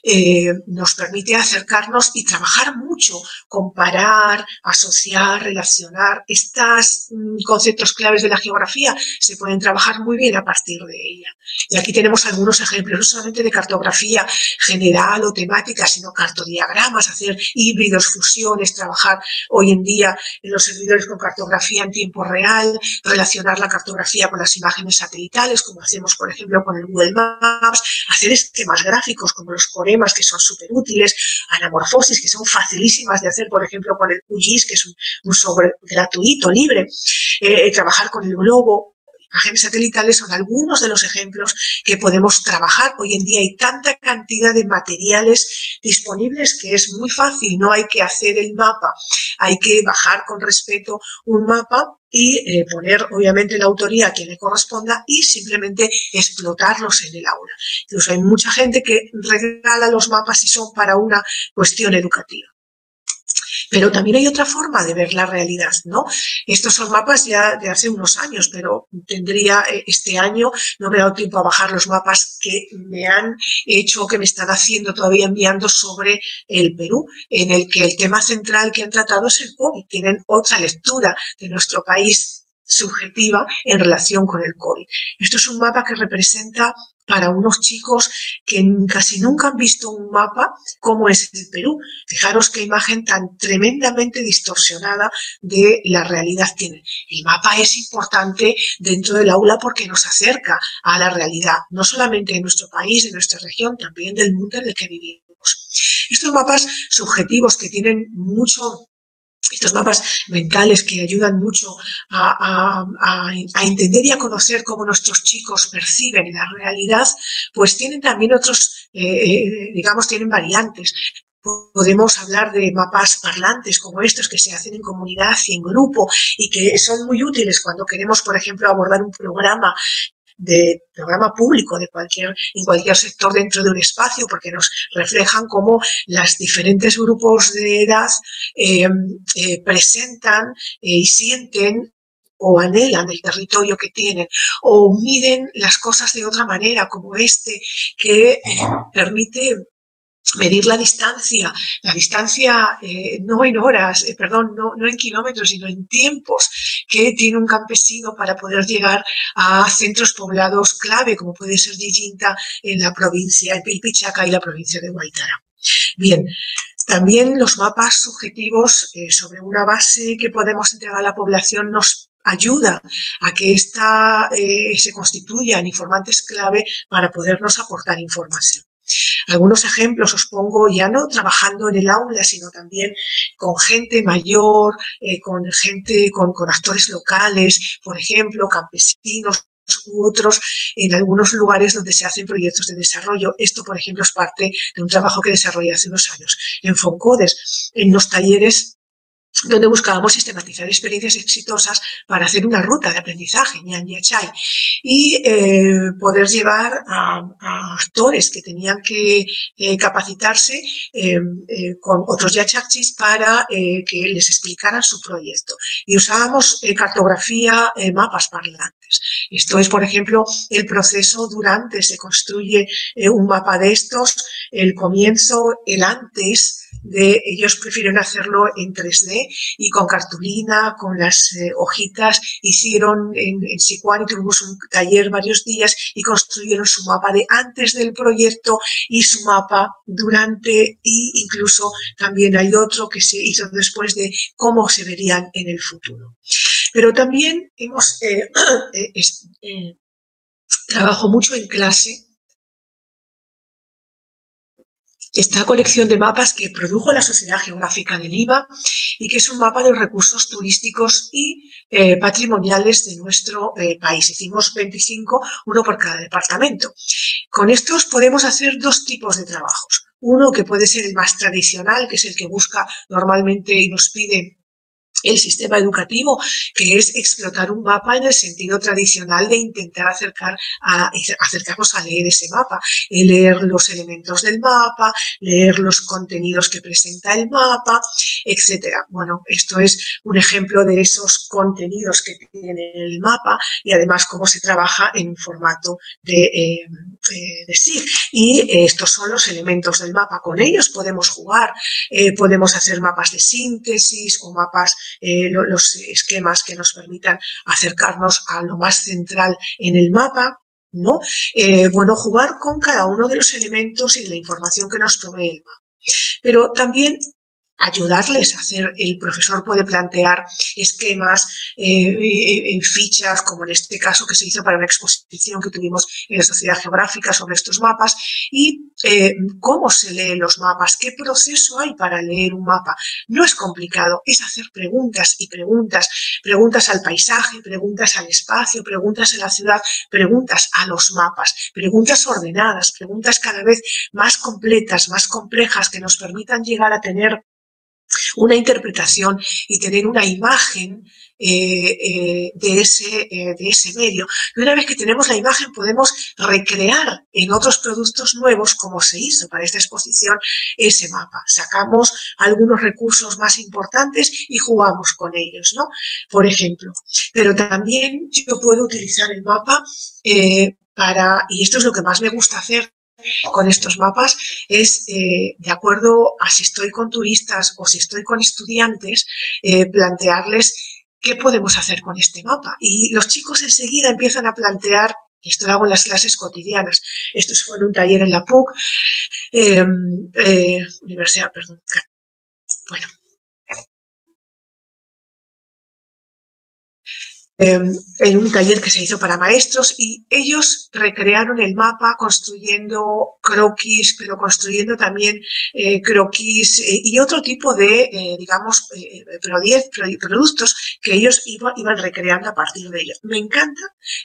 nos permite acercarnos y trabajar mucho, comparar, asociar, relacionar. Estos conceptos claves de la geografía se pueden trabajar muy bien a partir de ella. Y aquí tenemos algunos ejemplos, no solamente de cartografía general o temática, sino cartodiagramas, hacer híbridos, fusiones, trabajar hoy en día en los servidores con cartografía en tiempo real, relacionar la cartografía con las imágenes satelitales, como hacemos, por ejemplo, con el Google Maps, hacer esquemas gráficos como los coremas, que son súper útiles, anamorfosis, que son facilísimas de hacer, por ejemplo, con el QGIS, que es un software gratuito, libre, trabajar con el globo. Imágenes satelitales son algunos de los ejemplos que podemos trabajar. Hoy en día hay tanta cantidad de materiales disponibles que es muy fácil, no hay que hacer el mapa, hay que bajar con respeto un mapa y poner obviamente la autoría a quien le corresponda y simplemente explotarlos en el aula. Incluso hay mucha gente que regala los mapas y son para una cuestión educativa. Pero también hay otra forma de ver la realidad, ¿no? Estos son mapas ya de hace unos años, pero tendría este año, no me he dado tiempo a bajar los mapas que me han hecho, que me están haciendo todavía enviando sobre el Perú, en el que el tema central que han tratado es el COVID. Tienen otra lectura de nuestro país subjetiva en relación con el COVID. Esto es un mapa que representa para unos chicos que casi nunca han visto un mapa como es el Perú. Fijaros qué imagen tan tremendamente distorsionada de la realidad tiene. El mapa es importante dentro del aula porque nos acerca a la realidad, no solamente de nuestro país, de nuestra región, también del mundo en el que vivimos. Estos mapas subjetivos que tienen mucho... Estos mapas mentales que ayudan mucho a entender y a conocer cómo nuestros chicos perciben la realidad, pues tienen también otros, digamos, tienen variantes. Podemos hablar de mapas parlantes como estos que se hacen en comunidad y en grupo y que son muy útiles cuando queremos, por ejemplo, abordar un programa público en cualquier sector dentro de un espacio, porque nos reflejan cómo los diferentes grupos de edad presentan y sienten o anhelan el territorio que tienen, o miden las cosas de otra manera, como este, que permite medir la distancia no en horas, no en kilómetros, sino en tiempos que tiene un campesino para poder llegar a centros poblados clave, como puede ser Yiyinta en la provincia de Pilpichaca y la provincia de Huaytará. Bien, también los mapas subjetivos sobre una base que podemos entregar a la población nos ayuda a que se constituyan informantes clave para podernos aportar información. Algunos ejemplos os pongo, ya no trabajando en el aula, sino también con gente mayor, con actores locales, por ejemplo, campesinos u otros, en algunos lugares donde se hacen proyectos de desarrollo. Esto, por ejemplo, es parte de un trabajo que desarrollé hace unos años en Foncodes, en los talleres donde buscábamos sistematizar experiencias exitosas para hacer una ruta de aprendizaje, Ñan Yachay, y poder llevar a actores que tenían que capacitarse con otros yachakchis para que les explicaran su proyecto. Y usábamos cartografía, mapas parlantes. Esto es, por ejemplo, el proceso durante, se construye un mapa de estos, el comienzo, el antes, ellos prefieren hacerlo en 3D y con cartulina, con las hojitas, hicieron en Sicuán y tuvimos un taller varios días y construyeron su mapa de antes del proyecto y su mapa durante, e incluso también hay otro que se hizo después de cómo se verían en el futuro. Pero también hemos trabajo mucho en clase esta colección de mapas que produjo la Sociedad Geográfica de Lima y que es un mapa de los recursos turísticos y patrimoniales de nuestro país. Hicimos 25, uno por cada departamento. Con estos podemos hacer dos tipos de trabajos. Uno que puede ser el más tradicional, que es el que busca normalmente y nos pide el sistema educativo, que es explotar un mapa en el sentido tradicional de intentar acercarnos a leer ese mapa, leer los elementos del mapa, leer los contenidos que presenta el mapa, etcétera. Bueno, esto es un ejemplo de esos contenidos que tiene el mapa y además cómo se trabaja en un formato de SIG. Y estos son los elementos del mapa. Con ellos podemos jugar, podemos hacer mapas de síntesis o mapas los esquemas que nos permitan acercarnos a lo más central en el mapa, ¿no? Bueno, jugar con cada uno de los elementos y de la información que nos provee el mapa. Pero también ayudarles a hacer, el profesor puede plantear esquemas, fichas, como en este caso que se hizo para una exposición que tuvimos en la Sociedad Geográfica sobre estos mapas, y cómo se leen los mapas, qué proceso hay para leer un mapa. No es complicado, es hacer preguntas y preguntas, preguntas al paisaje, preguntas al espacio, preguntas a la ciudad, preguntas a los mapas, preguntas ordenadas, preguntas cada vez más completas, más complejas, que nos permitan llegar a tener una interpretación y tener una imagen de ese medio. Y una vez que tenemos la imagen podemos recrear en otros productos nuevos, como se hizo para esta exposición, ese mapa. Sacamos algunos recursos más importantes y jugamos con ellos, ¿no? Por ejemplo. Pero también yo puedo utilizar el mapa y esto es lo que más me gusta hacer con estos mapas, es de acuerdo a si estoy con turistas o si estoy con estudiantes, plantearles qué podemos hacer con este mapa. Y los chicos enseguida empiezan a plantear, y esto lo hago en las clases cotidianas, esto fue en un taller en la PUC, Universidad, perdón, bueno, en un taller que se hizo para maestros, y ellos recrearon el mapa construyendo croquis, pero construyendo también croquis y otro tipo de, digamos, productos que ellos iban recreando a partir de ellos. Me encanta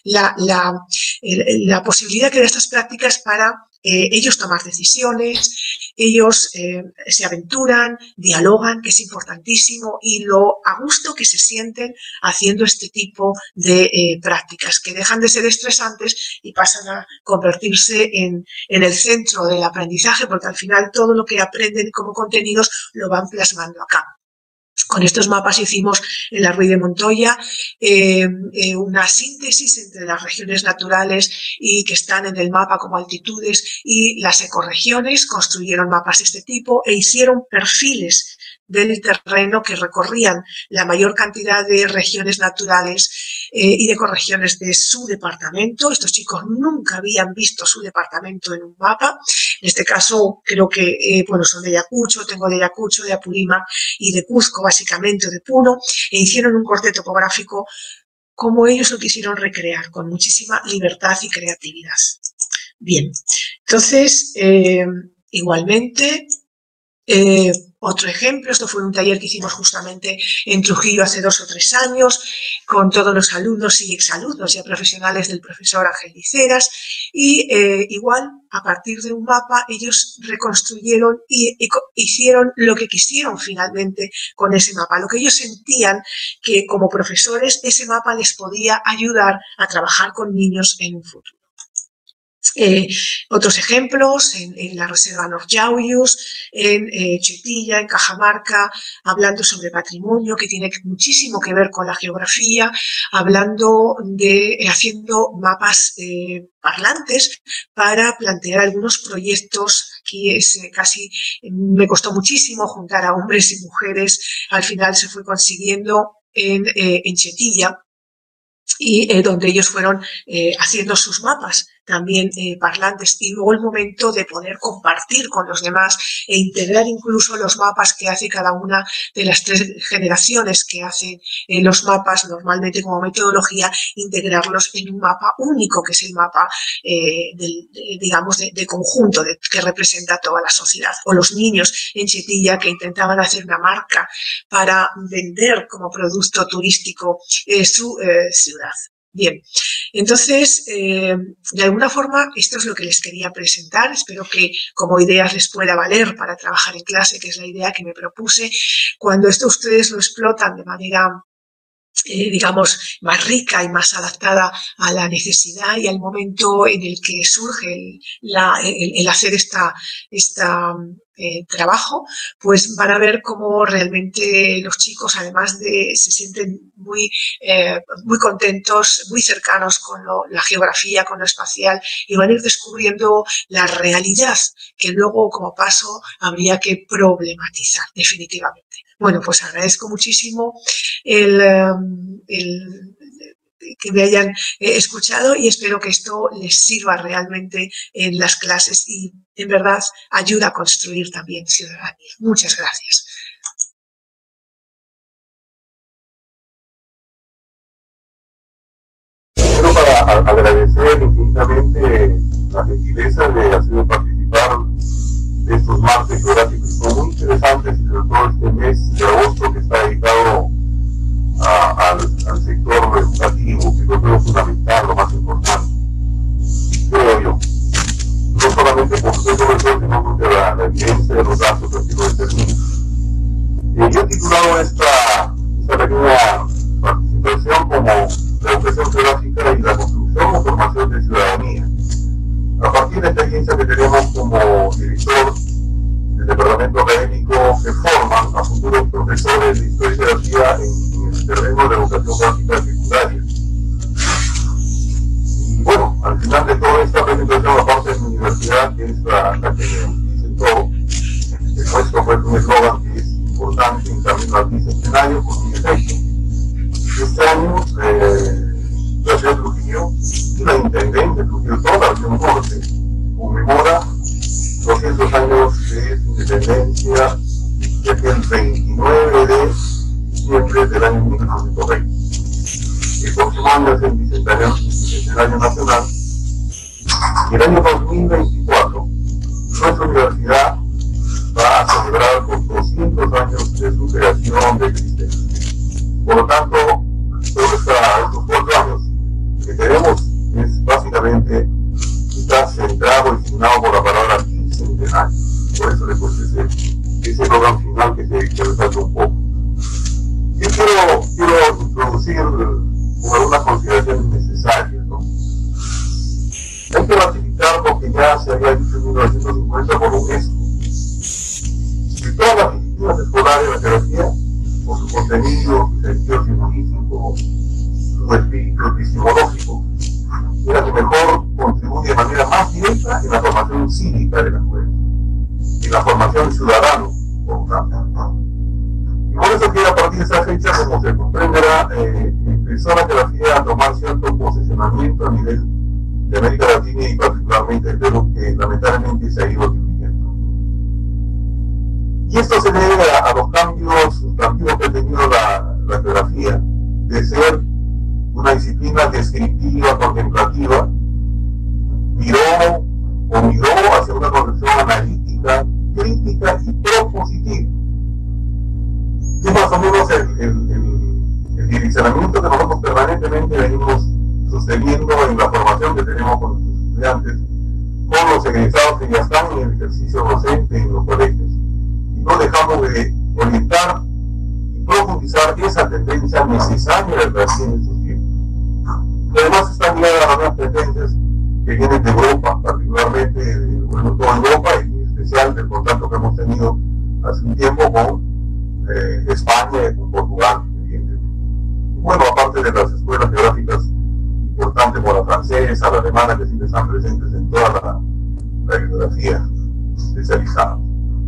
la posibilidad que da estas prácticas para ellos tomar decisiones, ellos se aventuran, dialogan, que es importantísimo, y lo a gusto que se sienten haciendo este tipo de prácticas, que dejan de ser estresantes y pasan a convertirse en el centro del aprendizaje, porque al final todo lo que aprenden como contenidos lo van plasmando acá. Con estos mapas hicimos en la Ruy de Montoya una síntesis entre las regiones naturales y que están en el mapa como altitudes y las ecorregiones. Construyeron mapas de este tipo e hicieron perfiles del terreno que recorrían la mayor cantidad de regiones naturales y de ecorregiones de su departamento. Estos chicos nunca habían visto su departamento en un mapa. En este caso creo que bueno, son de Ayacucho, tengo de Ayacucho, de Apurímac y de Cuzco básicamente, o de Puno, e hicieron un corte topográfico cómo ellos lo quisieron recrear, con muchísima libertad y creatividad. Bien, entonces, igualmente, otro ejemplo, esto fue un taller que hicimos justamente en Trujillo hace 2 o 3 años, con todos los alumnos y exalumnos ya profesionales del profesor Ángel Liceras, y igual, a partir de un mapa, ellos reconstruyeron y hicieron lo que quisieron finalmente con ese mapa, lo que ellos sentían que como profesores ese mapa les podía ayudar a trabajar con niños en un futuro. Otros ejemplos en la Reserva North Yauyos, en Chetilla, en Cajamarca, hablando sobre patrimonio, que tiene muchísimo que ver con la geografía, hablando haciendo mapas parlantes para plantear algunos proyectos. Aquí me costó muchísimo juntar a hombres y mujeres, al final se fue consiguiendo en Chetilla, y donde ellos fueron haciendo sus mapas también parlantes, y luego el momento de poder compartir con los demás e integrar incluso los mapas que hace cada una de las 3 generaciones que hacen los mapas normalmente como metodología, integrarlos en un mapa único, que es el mapa de conjunto que representa a toda la sociedad. O los niños en Chetilla que intentaban hacer una marca para vender como producto turístico su ciudad. Bien, entonces, de alguna forma, esto es lo que les quería presentar. Espero que como ideas les pueda valer para trabajar en clase, que es la idea que me propuse. Cuando esto ustedes lo explotan de manera, digamos, más rica y más adaptada a la necesidad y al momento en el que surge el hacer trabajo, pues van a ver cómo realmente los chicos, además se sienten muy contentos, muy cercanos con la geografía, con lo espacial, y van a ir descubriendo la realidad que luego, como paso, habría que problematizar definitivamente. Bueno, pues agradezco muchísimo que me hayan escuchado, y espero que esto les sirva realmente en las clases y en verdad ayuda a construir también ciudadanía. Muchas gracias. Bueno, para agradecer infinitamente la gentileza de hacerme participar de estos martes geográficos, son muy interesantes, y sobre todo este mes de agosto que está dedicado al sector educativo, que creo que es lo fundamental, lo más importante, creo yo. No solamente por ser profesor, sino porque la evidencia de los datos así lo determina. Yo he titulado esta pequeña participación como la educación geográfica y la construcción o formación de ciudadanía. A partir de la experiencia que tenemos como director del departamento académico que forman a futuros profesores de historia y geografía en el terreno de educación básica secundaria. Y bueno, al final de toda esta presentación, aparte de mi universidad, que es la que me dice todo, el nuestro fue un eslogan que es importante en camino al bicentenario, porque es hecho. Este año, la ciudad de Trujillo y la intendente de Trujillo, toda la región norte, conmemora 200 años de independencia, de aquel 29 de diciembre del año 1920. El próximo año es el bicentenario nacional, y el año 2024 nuestra universidad va a celebrar los 200 años de su creación de existencia. Por lo tanto, todos estos 4 años que tenemos es básicamente está centrado y signado por la palabra bicentenario. Por eso le puse ese programa final que resalta un poco. Yo quiero introducir con algunas consideraciones necesarias, ¿no? Hay que ratificar lo que ya se había dicho en 1950 por UNESCO, que todas las disciplinas escolares de la geografía, por su contenido, su sentido científico, su espíritu epistemológico, es la que mejor contribuye de manera más directa en la formación cívica de la juventud, en la formación ciudadana, por tanto. Y por eso que a partir de esa fecha, como se comprenderá, empezó la geografía a tomar cierto posicionamiento a nivel de América Latina y particularmente el Perú, que lamentablemente se ha ido diluyendo. Y esto se debe a los cambios sustantivos que ha tenido la geografía, de ser una disciplina descriptiva, contemplativa, migró hacia una concepción analítica, crítica y propositiva. Es más o menos el direccionamiento que nosotros permanentemente venimos sosteniendo en la formación que tenemos con nuestros estudiantes, con los egresados que ya están en el ejercicio docente en los colegios. Y no dejamos de orientar y profundizar esa tendencia necesaria de Brasil en sus tiempos. Y además está ligada a las tendencias que vienen de Europa, particularmente de toda Europa y en especial del contacto que hemos tenido hace un tiempo con España y con Portugal, evidentemente. Bueno, aparte de las escuelas geográficas importantes como la francesa, la alemana, que siempre están presentes en toda la geografía especializada.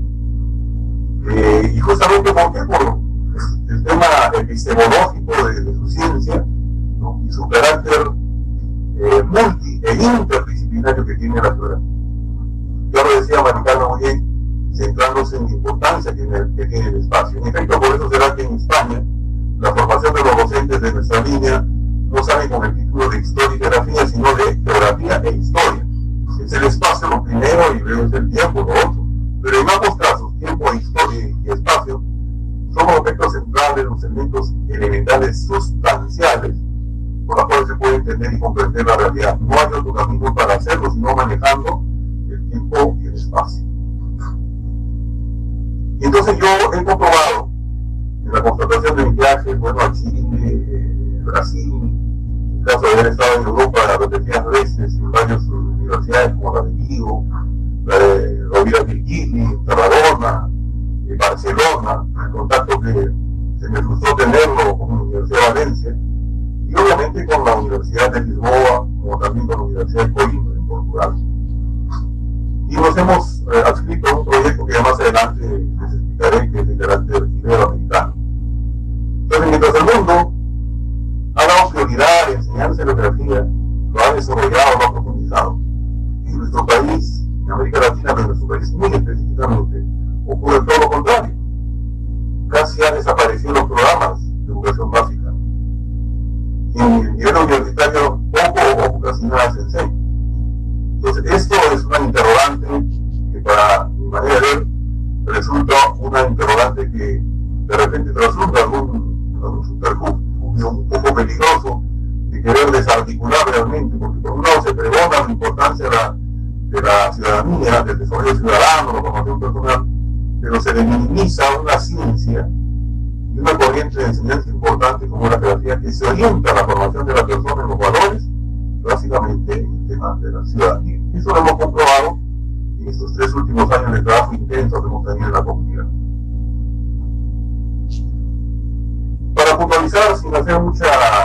Y justamente ¿por qué? Por el tema epistemológico de su ciencia, ¿no? Y su carácter multi e interdisciplinario que tiene la geografía. Ya lo decía Maricano muy bien, centrándose en la importancia que tiene el espacio. En efecto, por eso será que en España la formación de los docentes de nuestra línea no sale con el título de Historia y Geografía, sino de Geografía e Historia. Es el espacio lo primero y luego es el tiempo lo otro. Pero en ambos casos, tiempo, historia y espacio, son los aspectos centrales, los elementos elementales sustanciales por los cuales se puede entender y comprender la realidad. No hay otro camino para hacerlo, sino manejando el tiempo y el espacio. Y entonces yo he comprobado en la constatación de mi viaje, bueno, a Chile, Brasil, en el caso de haber estado en Europa repetidas veces, en varias universidades como la de Vigo, la de Rovira Virgili, Tarragona, Barcelona, el contacto que se me frustró tenerlo con la Universidad de Valencia, y obviamente con la Universidad de Lisboa, como también con la Universidad de Coimbra, en Portugal. Y nos hemos adscrito a un proyecto que ya más adelante les explicaré, que es de carácter iberoamericano. Entonces, mientras el mundo ha dado prioridad a la enseñanza de geografía, lo ha desarrollado, lo ha profundizado, en nuestro país, en América Latina, pero en nuestro país muy específicamente, ocurre todo lo contrario. Casi han desaparecido los programas de educación básica. Y en el nivel universitario poco o casi nada se enseña. Entonces, esto es una interrogante que para mi manera de ver resulta una interrogante que de repente trasluda algún subterfugio un poco peligroso de querer desarticular realmente, porque por un lado se pregona la importancia de la ciudadanía, del desarrollo ciudadano, la formación personal, pero se le minimiza una ciencia y una corriente de enseñanza importante como la geografía que se orienta a la formación de la persona en los valores, básicamente en el tema de la ciudadanía. Eso lo hemos comprobado en estos 3 últimos años de trabajo intenso que hemos tenido en la comunidad. Para puntualizar, sin hacer mucha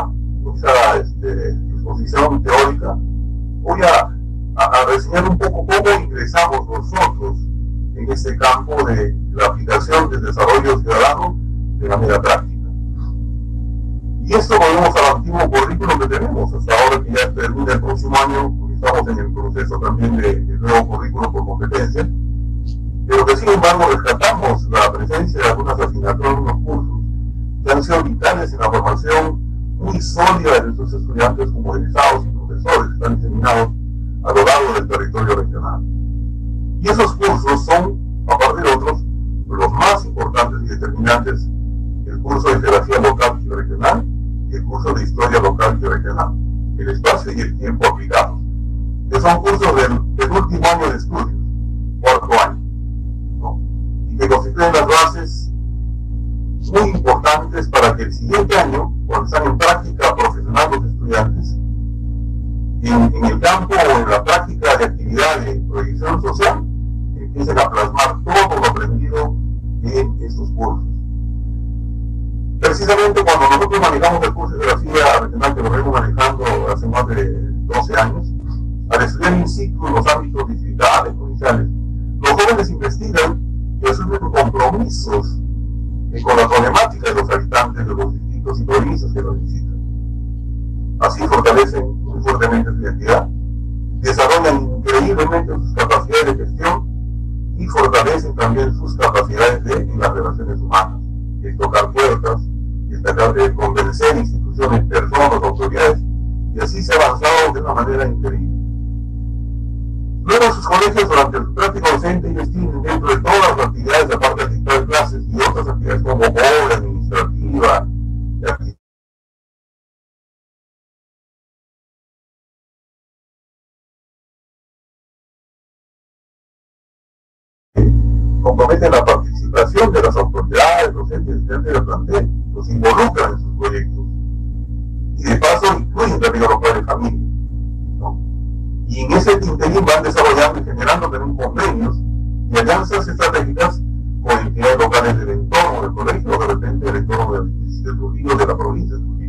exposición teórica, voy a reseñar un poco cómo ingresamos nosotros en este campo de la aplicación del desarrollo ciudadano de manera práctica. Y esto volvemos al antiguo currículo que tenemos hasta ahora, que ya termina el próximo año, porque estamos en el proceso también del nuevo currículo por competencia, pero que sin embargo rescatamos la presencia de algunas asignaturas en los cursos que han sido vitales en la formación muy sólida de nuestros estudiantes como egresados y profesores que están diseminados a lo largo del territorio regional. Y esos cursos son, aparte de otros, los más importantes y determinantes: el curso de geografía local y regional y el curso de historia local y regional, el espacio y el tiempo aplicados, que son cursos del último año de estudios, 4 años, ¿no? Y que constituyen las bases muy importantes para que el siguiente año, cuando están en práctica profesional los estudiantes, en el campo o en la práctica de actividad de proyección social, empiecen a plasmar todo lo aprendido en estos cursos. Precisamente cuando nosotros manejamos el curso de geografía regional, que lo venimos manejando hace más de 12 años, al estudiar in situ en los ámbitos distritales, provinciales, los jóvenes investigan y asumen compromisos con la problemática de los habitantes de los distritos y provincias que los visitan. Así fortalecen muy fuertemente su identidad, desarrollan increíblemente sus capacidades de gestión y fortalecen también sus capacidades en las relaciones humanas, es tocar puertas, es tratar de convencer instituciones, personas, autoridades colegios, durante el práctico docente, ellos tienen dentro de todas las actividades, aparte de dictar clases y otras actividades como obra administrativa, comprometen la participación de las autoridades, docentes, estudiantes del plantel, los involucran en sus proyectos. Y de paso incluyen también a los padres de familia, ¿no? Y en ese interín van desarrollando y generando también convenios y alianzas estratégicas con entidades locales del entorno del colegio, de repente del entorno del Trujillo, de la provincia de Trujillo.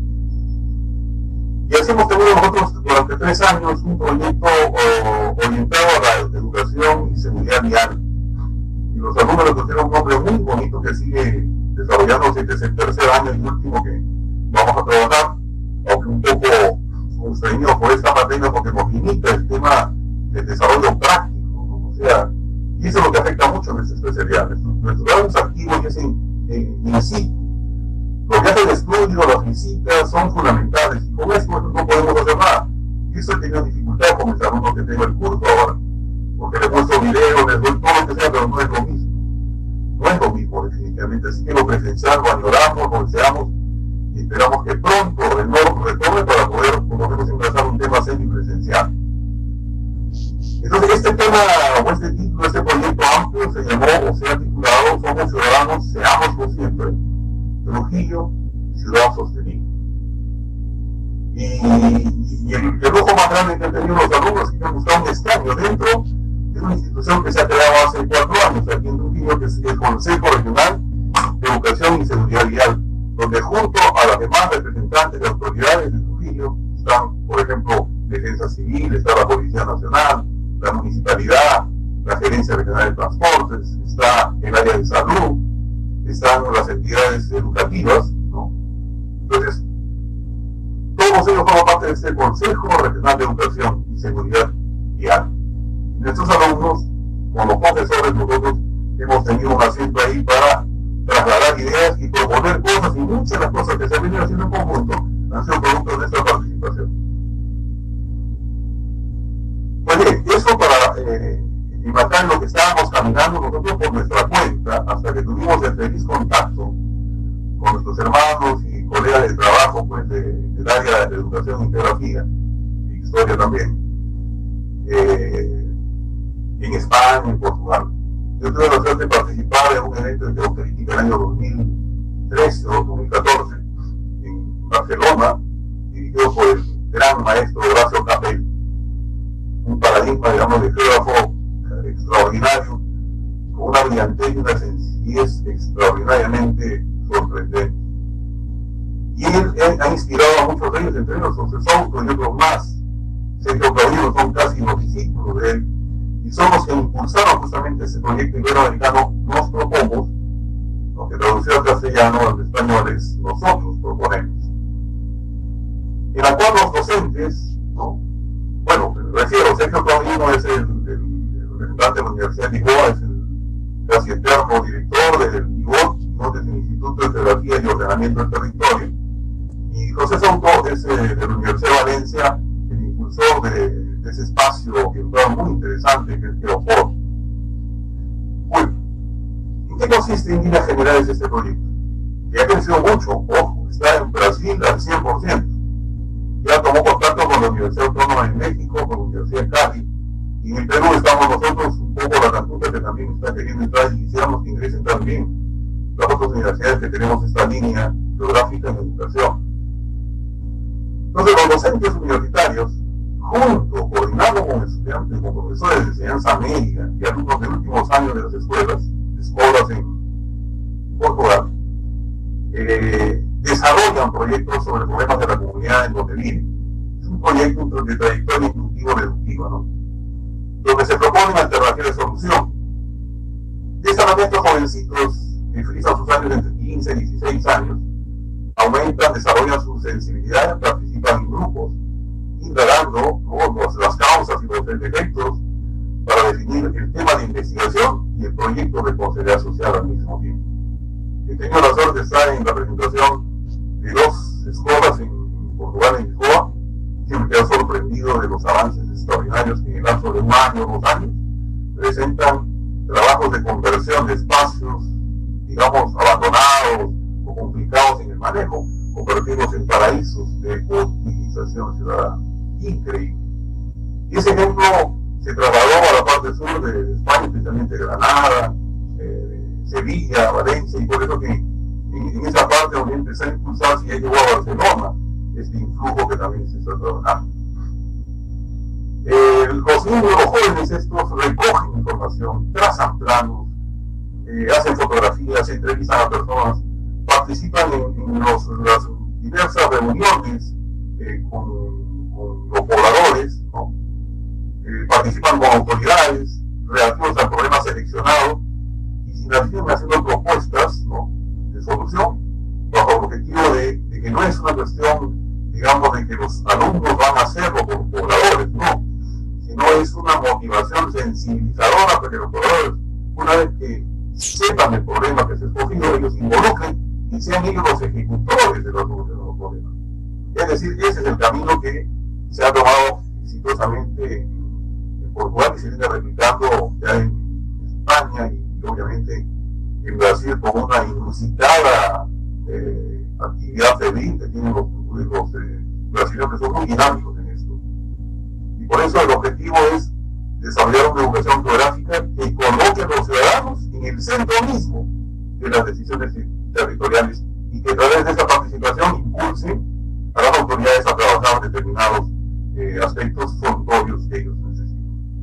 Y así hemos tenido nosotros durante 3 años un proyecto orientado a la educación y seguridad vial. Y los alumnos le pusieron un nombre muy bonito que sigue desarrollándose desde el 3er año y último que vamos a trabajar, aunque un poco constreñido por esta pandemia porque nos limita el tema del desarrollo práctico, ¿no? O sea, y eso es lo que afecta mucho a nuestra especialidad. Nuestros grados activos es in situ. Los viajes de estudio, las visitas son fundamentales y con esto no podemos hacer nada. Y eso he tenido dificultad con mis alumnos que tengo el curso ahora, porque les muestro videos, les doy todo lo que sea, pero no es lo mismo. No es lo mismo definitivamente, así que lo presencial lo añoramos, lo deseamos y esperamos que pronto el nuevo retorne para poder por lo menos empezar un tema semipresencial. Entonces este tema, o este título, este proyecto amplio se llamó, o se ha titulado Somos Ciudadanos, Seámoslo Siempre, Trujillo, Ciudad Sostenible. Y el lujo más grande que han tenido los alumnos es que han buscado un escaño dentro de una institución que se ha creado hace 4 años aquí en Trujillo, que es el Consejo Regional de Educación y Seguridad Vial, donde junto a las demás representantes de autoridades de Trujillo están, por ejemplo, Defensa Civil, está la Policía Nacional, la Municipalidad, la Gerencia Regional de Transportes, está el área de salud, están las entidades educativas, ¿no? Entonces, todos ellos forman parte de este Consejo Regional de Educación y Seguridad Vial. Nuestros alumnos, con los profesores, nosotros hemos tenido un asiento ahí para trasladar ideas y proponer cosas, y muchas de las cosas que se han venido haciendo en conjunto han sido producto de nuestra participación. Pues bien, eso para enmarcar lo que estábamos caminando nosotros por nuestra cuenta, hasta que tuvimos el feliz contacto con nuestros hermanos y colegas de trabajo pues, del área de educación y geografía, y historia también, en España, en Portugal. Yo tuve la suerte de participar en un evento de geopolítica el año 2013 o 2014 en Barcelona, dirigido por el gran maestro Horacio Capell, un paradigma, digamos, de geógrafo extraordinario, con una brillantez y una sencillez extraordinariamente sorprendente. Y él ha inspirado a muchos de ellos, entre ellos José Souto y otros más. Sergio Claudino son casi los discípulos de él, y son los que impulsaron justamente ese proyecto iberoamericano Nos Proponemos, lo que traducido al castellano, al español es Nosotros Proponemos, en la cual los docentes, ¿no? Bueno, me refiero, Sergio Claudino es el representante de la Universidad de Lisboa, es el casi eterno director del IGOT, ¿no? Desde el Instituto de Geografía y Ordenamiento del Territorio, y José Souto es de la Universidad de Valencia, el impulsor de ese espacio que es muy interesante, que es Geofor. Bueno, ¿en qué consiste en líneas generales este proyecto? Que ha crecido mucho, ojo, está en Brasil al 100%. Ya tomó contacto con la Universidad Autónoma de México, con la Universidad de Cali, y en el Perú estamos nosotros, un poco la Cantuta, que también está queriendo entrar, y quisiéramos que ingresen también las otras universidades que tenemos esta línea geográfica en educación. Entonces, los docentes universitarios, junto, coordinando con estudiantes, con profesores de enseñanza media y alumnos de últimos años de las escuelas en Portugal, desarrollan proyectos sobre problemas de la comunidad en donde viven. Es un proyecto de trayectoria intuitivo-deductiva, ¿no? Donde se proponen alternativas de solución. De esta manera, estos jovencitos que utilizan sus años entre 15 y 16 años, aumentan, desarrollan su sensibilidad, participan en grupos, indagando, ¿no?, las causas y los efectos para definir el tema de investigación y el proyecto de responsabilidad social al mismo tiempo. He tenido la suerte de estar en la presentación de 2 escuelas en Portugal, en Lisboa, y me quedo sorprendido de los avances extraordinarios que en el lapso de un año o 2 años, presentan trabajos de conversión de espacios, digamos, abandonados o complicados en el manejo, convertirlos en paraísos de utilización ciudadana. Increíble. Y ese ejemplo se trasladó a la parte sur de España, especialmente Granada, Sevilla, Valencia, y por eso que en esa parte donde empezó a impulsarse y ya llegó a Barcelona este influjo que también se está trabajando. Los niños, los jóvenes estos recogen información, trazan planos, hacen fotografías, entrevistan a personas, participan en las diversas reuniones con los pobladores, ¿no? Participan con autoridades relativos al problema seleccionado y siguen haciendo propuestas, ¿no?, de solución bajo el objetivo de que no es una cuestión, digamos, de que los alumnos van a hacerlo por pobladores, no, sino es una motivación sensibilizadora para que los pobladores, una vez que sepan el problema que se ha escogido, ellos se involucren y sean ellos los ejecutores de la solución de los problemas. Es decir, ese es el camino que se ha tomado exitosamente en Portugal y se viene replicando ya en España y obviamente en Brasil con una inusitada actividad febril que tienen los brasileños, que son muy dinámicos en esto. Y por eso el objetivo es desarrollar una educación geográfica que coloque a los ciudadanos en el centro mismo de las decisiones territoriales y que a través de esa participación impulse a las autoridades a trabajar determinados aspectos frontorios que ellos necesitan.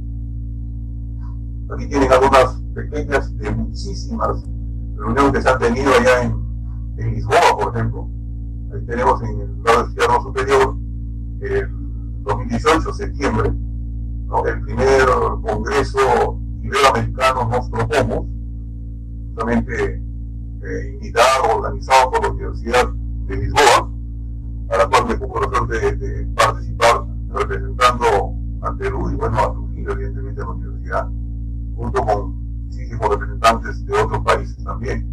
Aquí tienen algunas pequeñas de muchísimas reuniones que se han tenido allá en Lisboa, por ejemplo. Ahí tenemos en el lado izquierdo superior el 2018, septiembre, ¿no?, el primer congreso iberoamericano Nos Propomos, justamente invitado, organizado por la Universidad de Lisboa, a la cual me tuvo la suerte de participar representando a Perú y bueno, a Trujillo, evidentemente, a la universidad, junto con muchísimos representantes de otros países también.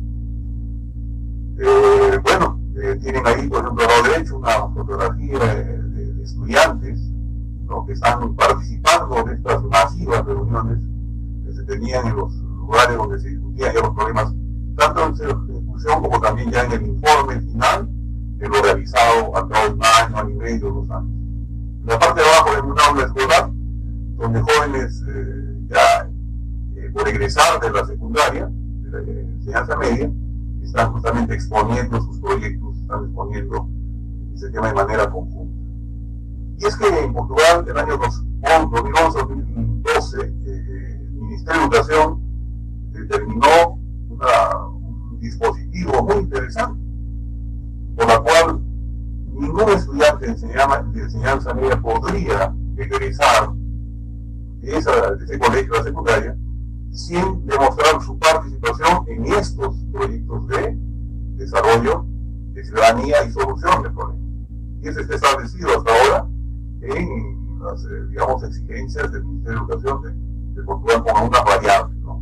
Tienen ahí, por ejemplo, al lado derecho, una fotografía de estudiantes, ¿no?, que están participando de estas masivas reuniones que se tenían en los lugares donde se discutían ya los problemas, tanto en su discusión como también ya en el informe final de lo realizado a cabo de un año y medio, 2 años. En la parte de abajo es una aula escolar, donde jóvenes por egresar de la secundaria, de la enseñanza media, están justamente exponiendo sus proyectos, están exponiendo ese tema de manera conjunta. Y es que en Portugal, el año 2011-2012, el Ministerio de Educación determinó un dispositivo muy interesante, por la cual ningún estudiante de enseñanza media podría egresar de ese colegio, la secundaria, sin demostrar su participación en estos proyectos de desarrollo de ciudadanía y solución del problema. Y eso está establecido hasta ahora en las, digamos, exigencias del Ministerio de Educación de Portugal como una variable, ¿no?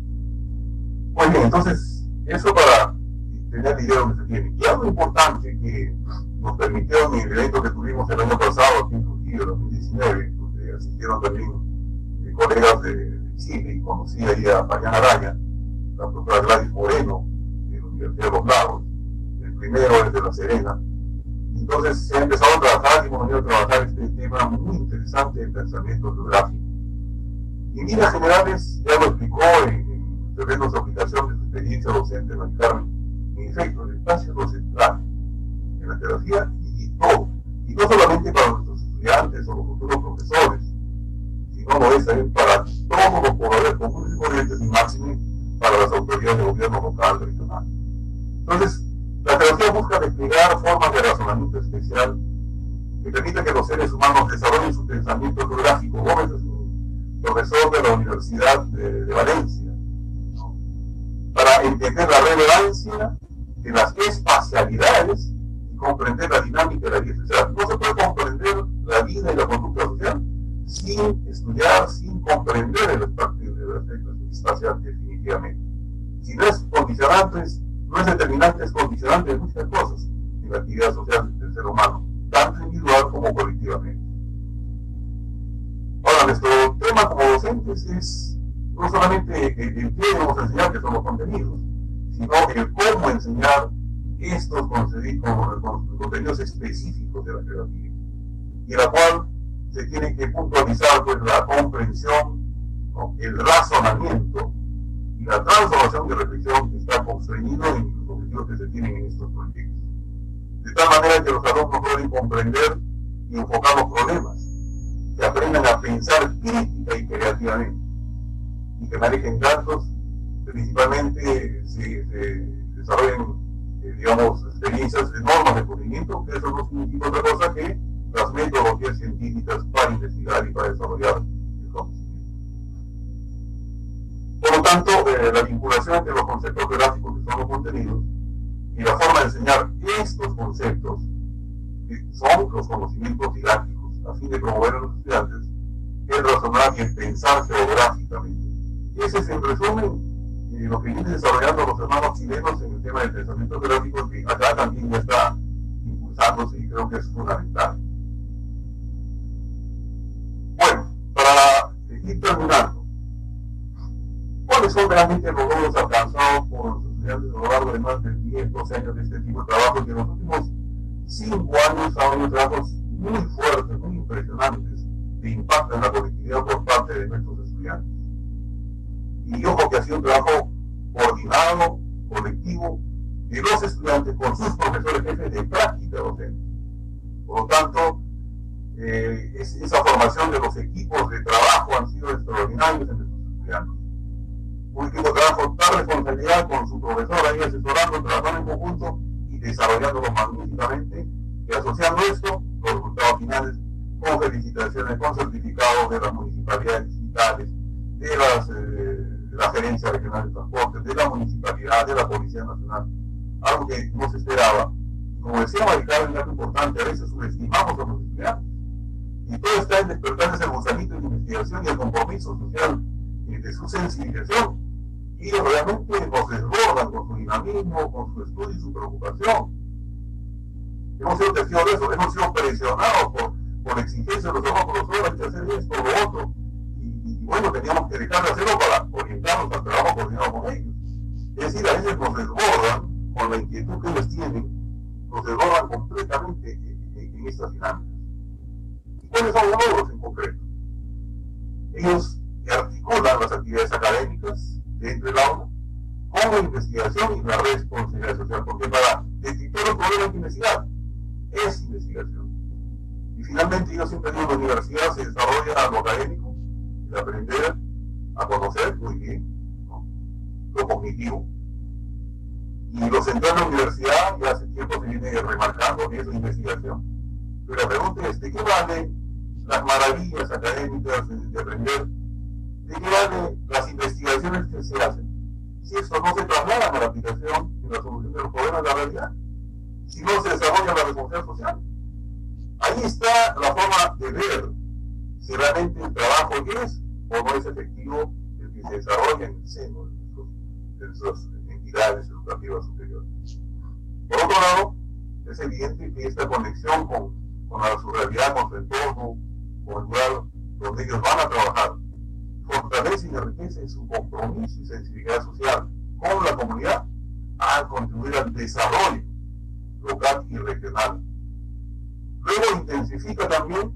Muy bien, entonces, eso para tener la idea de dónde se tiene. Y algo importante que nos permitió en el evento que tuvimos el año pasado aquí en Trujillo, 2019, donde asistieron también colegas de Chile, y conocí ahí a Mariana Araña, la profesora Gladys Moreno, de la Universidad de los Lagos, el primero es de La Serena. Entonces se ha empezado a trabajar y hemos venido a trabajar este tema muy interesante del pensamiento geográfico. Y en líneas generales, ya lo explicó en terrenos de aplicación de su experiencia docente, Mari Carmen. En efecto, el espacio es lo central en la geografía y todo. Y no solamente para nuestros estudiantes o los futuros profesores, sino lo es también para todos los pobladores comunes y corrientes y máxime para las autoridades de gobierno local, regional. Entonces, la geografía busca desplegar formas de razonamiento especial que permita que los seres humanos desarrollen su pensamiento geográfico. Gómez es un profesor de la Universidad de Valencia, ¿no?, para entender la relevancia de las espacialidades y comprender la dinámica de la vida social. No se puede comprender la vida y la conducta social sin estudiar, sin comprender el aspecto espacial definitivamente. Si no es condicionante, no es determinante, es condicionante de muchas cosas en la actividad social del ser humano, tanto individual como colectivamente. Ahora, nuestro tema como docentes es no solamente el qué debemos enseñar, que son los contenidos, sino el cómo enseñar estos contenidos específicos de la pedagogía, y en la cual se tiene que puntualizar pues, la comprensión, ¿no?, el razonamiento y la transformación de reflexión que está constreñido en los objetivos que se tienen en estos proyectos. De tal manera que los alumnos pueden comprender y enfocar los problemas, que aprendan a pensar crítica y creativamente, y que manejen datos, principalmente se desarrollen, digamos, experiencias de normas de conocimiento, que eso no significa otra cosa que las metodologías científicas para investigar y para desarrollar el conocimiento. Por lo tanto, la vinculación entre los conceptos gráficos, que son los contenidos, y la forma de enseñar estos conceptos, que son los conocimientos didácticos, a fin de promover a los estudiantes el razonar y el pensar geográficamente. Ese es, en resumen, lo que vienen desarrollando los hermanos chilenos en el tema del pensamiento gráfico, que acá también ya está impulsándose y creo que es fundamental. Bueno, para ir terminando, ¿cuáles son realmente los logros alcanzados por los estudiantes a lo largo de más de 10, 12 años de este tipo de trabajo, que en los últimos 5 años ha habido trabajos muy fuertes, muy impresionantes, de impacto en la colectividad por parte de nuestros estudiantes? Y ojo que ha sido un trabajo coordinado, colectivo, de los estudiantes con sus profesores jefes de práctica docente. Por lo tanto, esa formación de los equipos de trabajo han sido extraordinarios entre nuestros estudiantes. Un equipo de trabajo tan responsabilidad con su profesor ahí asesorando, trabajando en conjunto y desarrollándolo magníficamente, y asociando esto, los resultados finales, con felicitaciones, con certificados de las municipalidades distritales, de la Gerencia Regional de Transportes, de la Municipalidad, de la Policía Nacional, algo que no se esperaba. Como decía Maricarmen, un dato importante, a veces subestimamos a los estudiantes, y todo está en despertarles el gusanito de investigación y el compromiso social de su sensibilización, y ellos realmente nos desbordan con su dinamismo, con su estudio y su preocupación. Hemos sido testigos de eso, hemos sido presionados por exigencias de los demás profesores, hay que hacer esto o lo otro, y bueno, teníamos que dejar de hacerlo para orientarnos al trabajo coordinado con ellos. Es decir, a veces nos desbordan con la inquietud que ellos tienen, nos desbordan completamente en estas dinámicas. ¿Y cuáles son los logros en concreto? Ellos articulan las actividades académicas dentro del aula con la investigación y la responsabilidad social, porque para detectar el problema hay que investigar, es investigación. Y finalmente, yo siempre digo, la universidad se desarrolla lo académico, el aprender a conocer muy bien, ¿no?, lo cognitivo. Y lo central en la universidad ya hace tiempo se viene remarcando que es la investigación. Pero la pregunta es, ¿de qué valen las maravillas académicas de aprender? ¿De qué valen las investigaciones que se hacen si esto no se traslada a la aplicación en la solución de los problemas de la realidad? Si no se desarrolla la responsabilidad social. Ahí está la forma de ver si realmente el trabajo es o no es efectivo el que se desarrolla en el seno de nuestras entidades educativas superiores. Por otro lado, es evidente que esta conexión con su realidad, con su entorno, con el lugar donde ellos van a trabajar, fortalece y enriquece su compromiso y sensibilidad social con la comunidad a contribuir al desarrollo local y regional. Luego intensifica también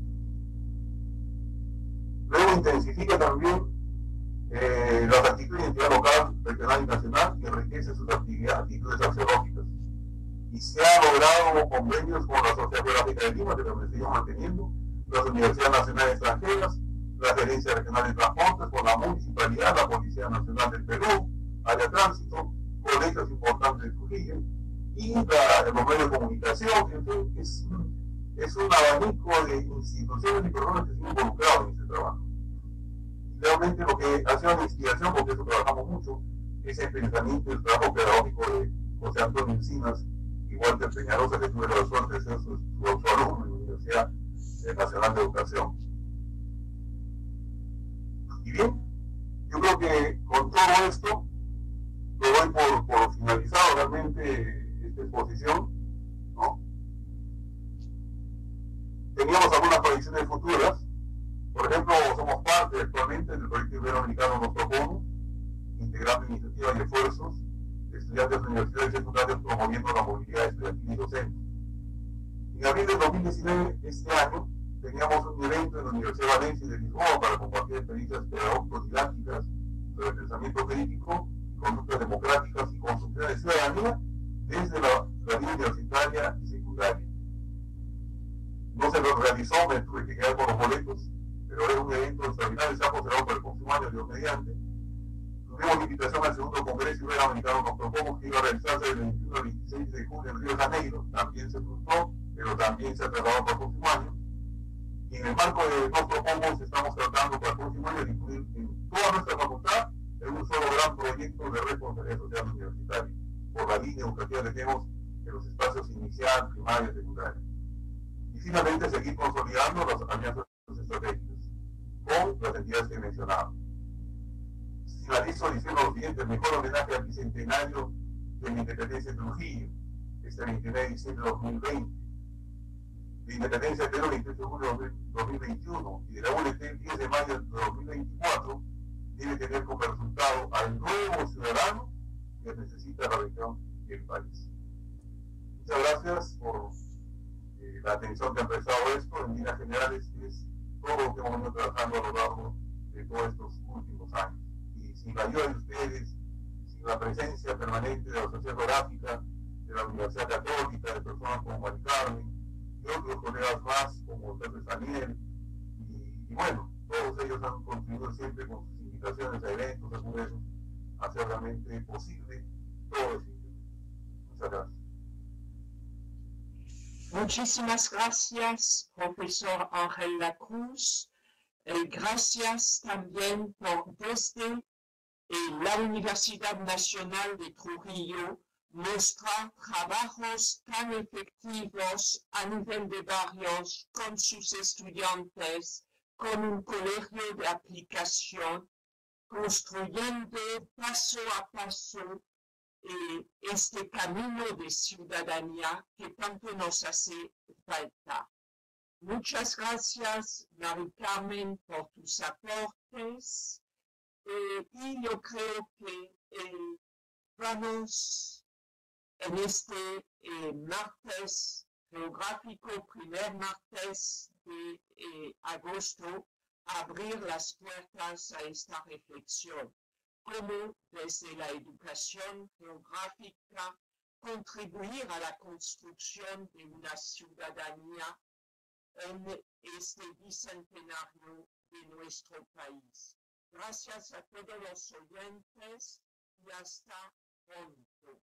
las actitudes de identidad local, regional y nacional, y enriquece sus actitudes axiológicas. Y se ha logrado convenios con la Sociedad Geográfica de Lima, que también seguimos manteniendo, las Universidades Nacionales Extranjeras, la Gerencia Regional de Transportes, con la Municipalidad, la Policía Nacional del Perú, Área Tránsito, colegios importantes de Trujillo, y los medios de comunicación, en fin, es un abanico de instituciones y personas que se han involucrado en este trabajo. Realmente lo que hace una investigación, porque eso trabajamos mucho, es el pensamiento y el trabajo pedagógico de José Antonio Encinas y Walter Peñarosa, que tuve la suerte de ser su alumno en la Universidad Nacional de Educación. Y bien, yo creo que con todo esto lo doy por finalizado realmente esta exposición, ¿no? Teníamos algunas predicciones futuras. Por ejemplo, Estoy actualmente en el proyecto iberoamericano Nostrocomo, integrando iniciativas y esfuerzos de estudiantes de universidades secundarias promoviendo la movilidad estudiantil y docente. En abril de 2019, este año, teníamos un evento en la Universidad de Valencia y de Lisboa para compartir experiencias pedagógico-didácticas sobre pensamiento crítico, conductas democráticas y construcción de ciudadanía desde la vida universitaria y secundaria. No se lo realizó, me tuve que quedar con los boletos, pero es un evento extraordinario, se ha postergado para el próximo año, Dios mediante. Tuvimos invitación al segundo Congreso Iberoamericano Nostrocomo, que iba a realizarse del 21 al 26 de junio en Río de Janeiro. También se frustró, pero también se ha trasladado para el próximo año. Y en el marco de Nostrocomo estamos tratando para el próximo año de incluir en toda nuestra facultad en un solo gran proyecto de responsabilidad social universitaria, por la línea educativa que tenemos en los espacios inicial, primaria y secundaria. Y finalmente seguir consolidando las alianzas estratégicas con las entidades que he mencionado. Finalizo diciendo lo siguiente: el mejor homenaje al bicentenario de la independencia de Trujillo, este 29 de diciembre de 2020, de independencia de Perú el 28 de julio de 2021 y de la UNT el 10 de mayo de 2024, debe tener como resultado al nuevo ciudadano que necesita la región y el país. Muchas gracias por la atención que han prestado esto. En líneas generales es todo lo que hemos venido trabajando a lo largo de todos estos últimos años. Y sin la ayuda de ustedes, sin la presencia permanente de la Sociedad Geográfica, de la Universidad Católica, de personas como Mari Carmen y otros colegas más como Pepe Daniel, y bueno, todos ellos han contribuido siempre con sus invitaciones a eventos, a congresos, a hacer realmente posible todo eso. Muchas gracias. Muchísimas gracias, profesor Ángel Lacruz. Gracias también por desde la Universidad Nacional de Trujillo mostrar trabajos tan efectivos a nivel de barrios con sus estudiantes, con un colegio de aplicación, construyendo paso a paso este camino de ciudadanía que tanto nos hace falta. Muchas gracias, Mari Carmen, por tus aportes. Y yo creo que vamos en este martes geográfico, primer martes de agosto, a abrir las puertas a esta reflexión. Cómo desde la educación geográfica contribuir a la construcción de una ciudadanía en este bicentenario de nuestro país. Gracias a todos los oyentes y hasta pronto.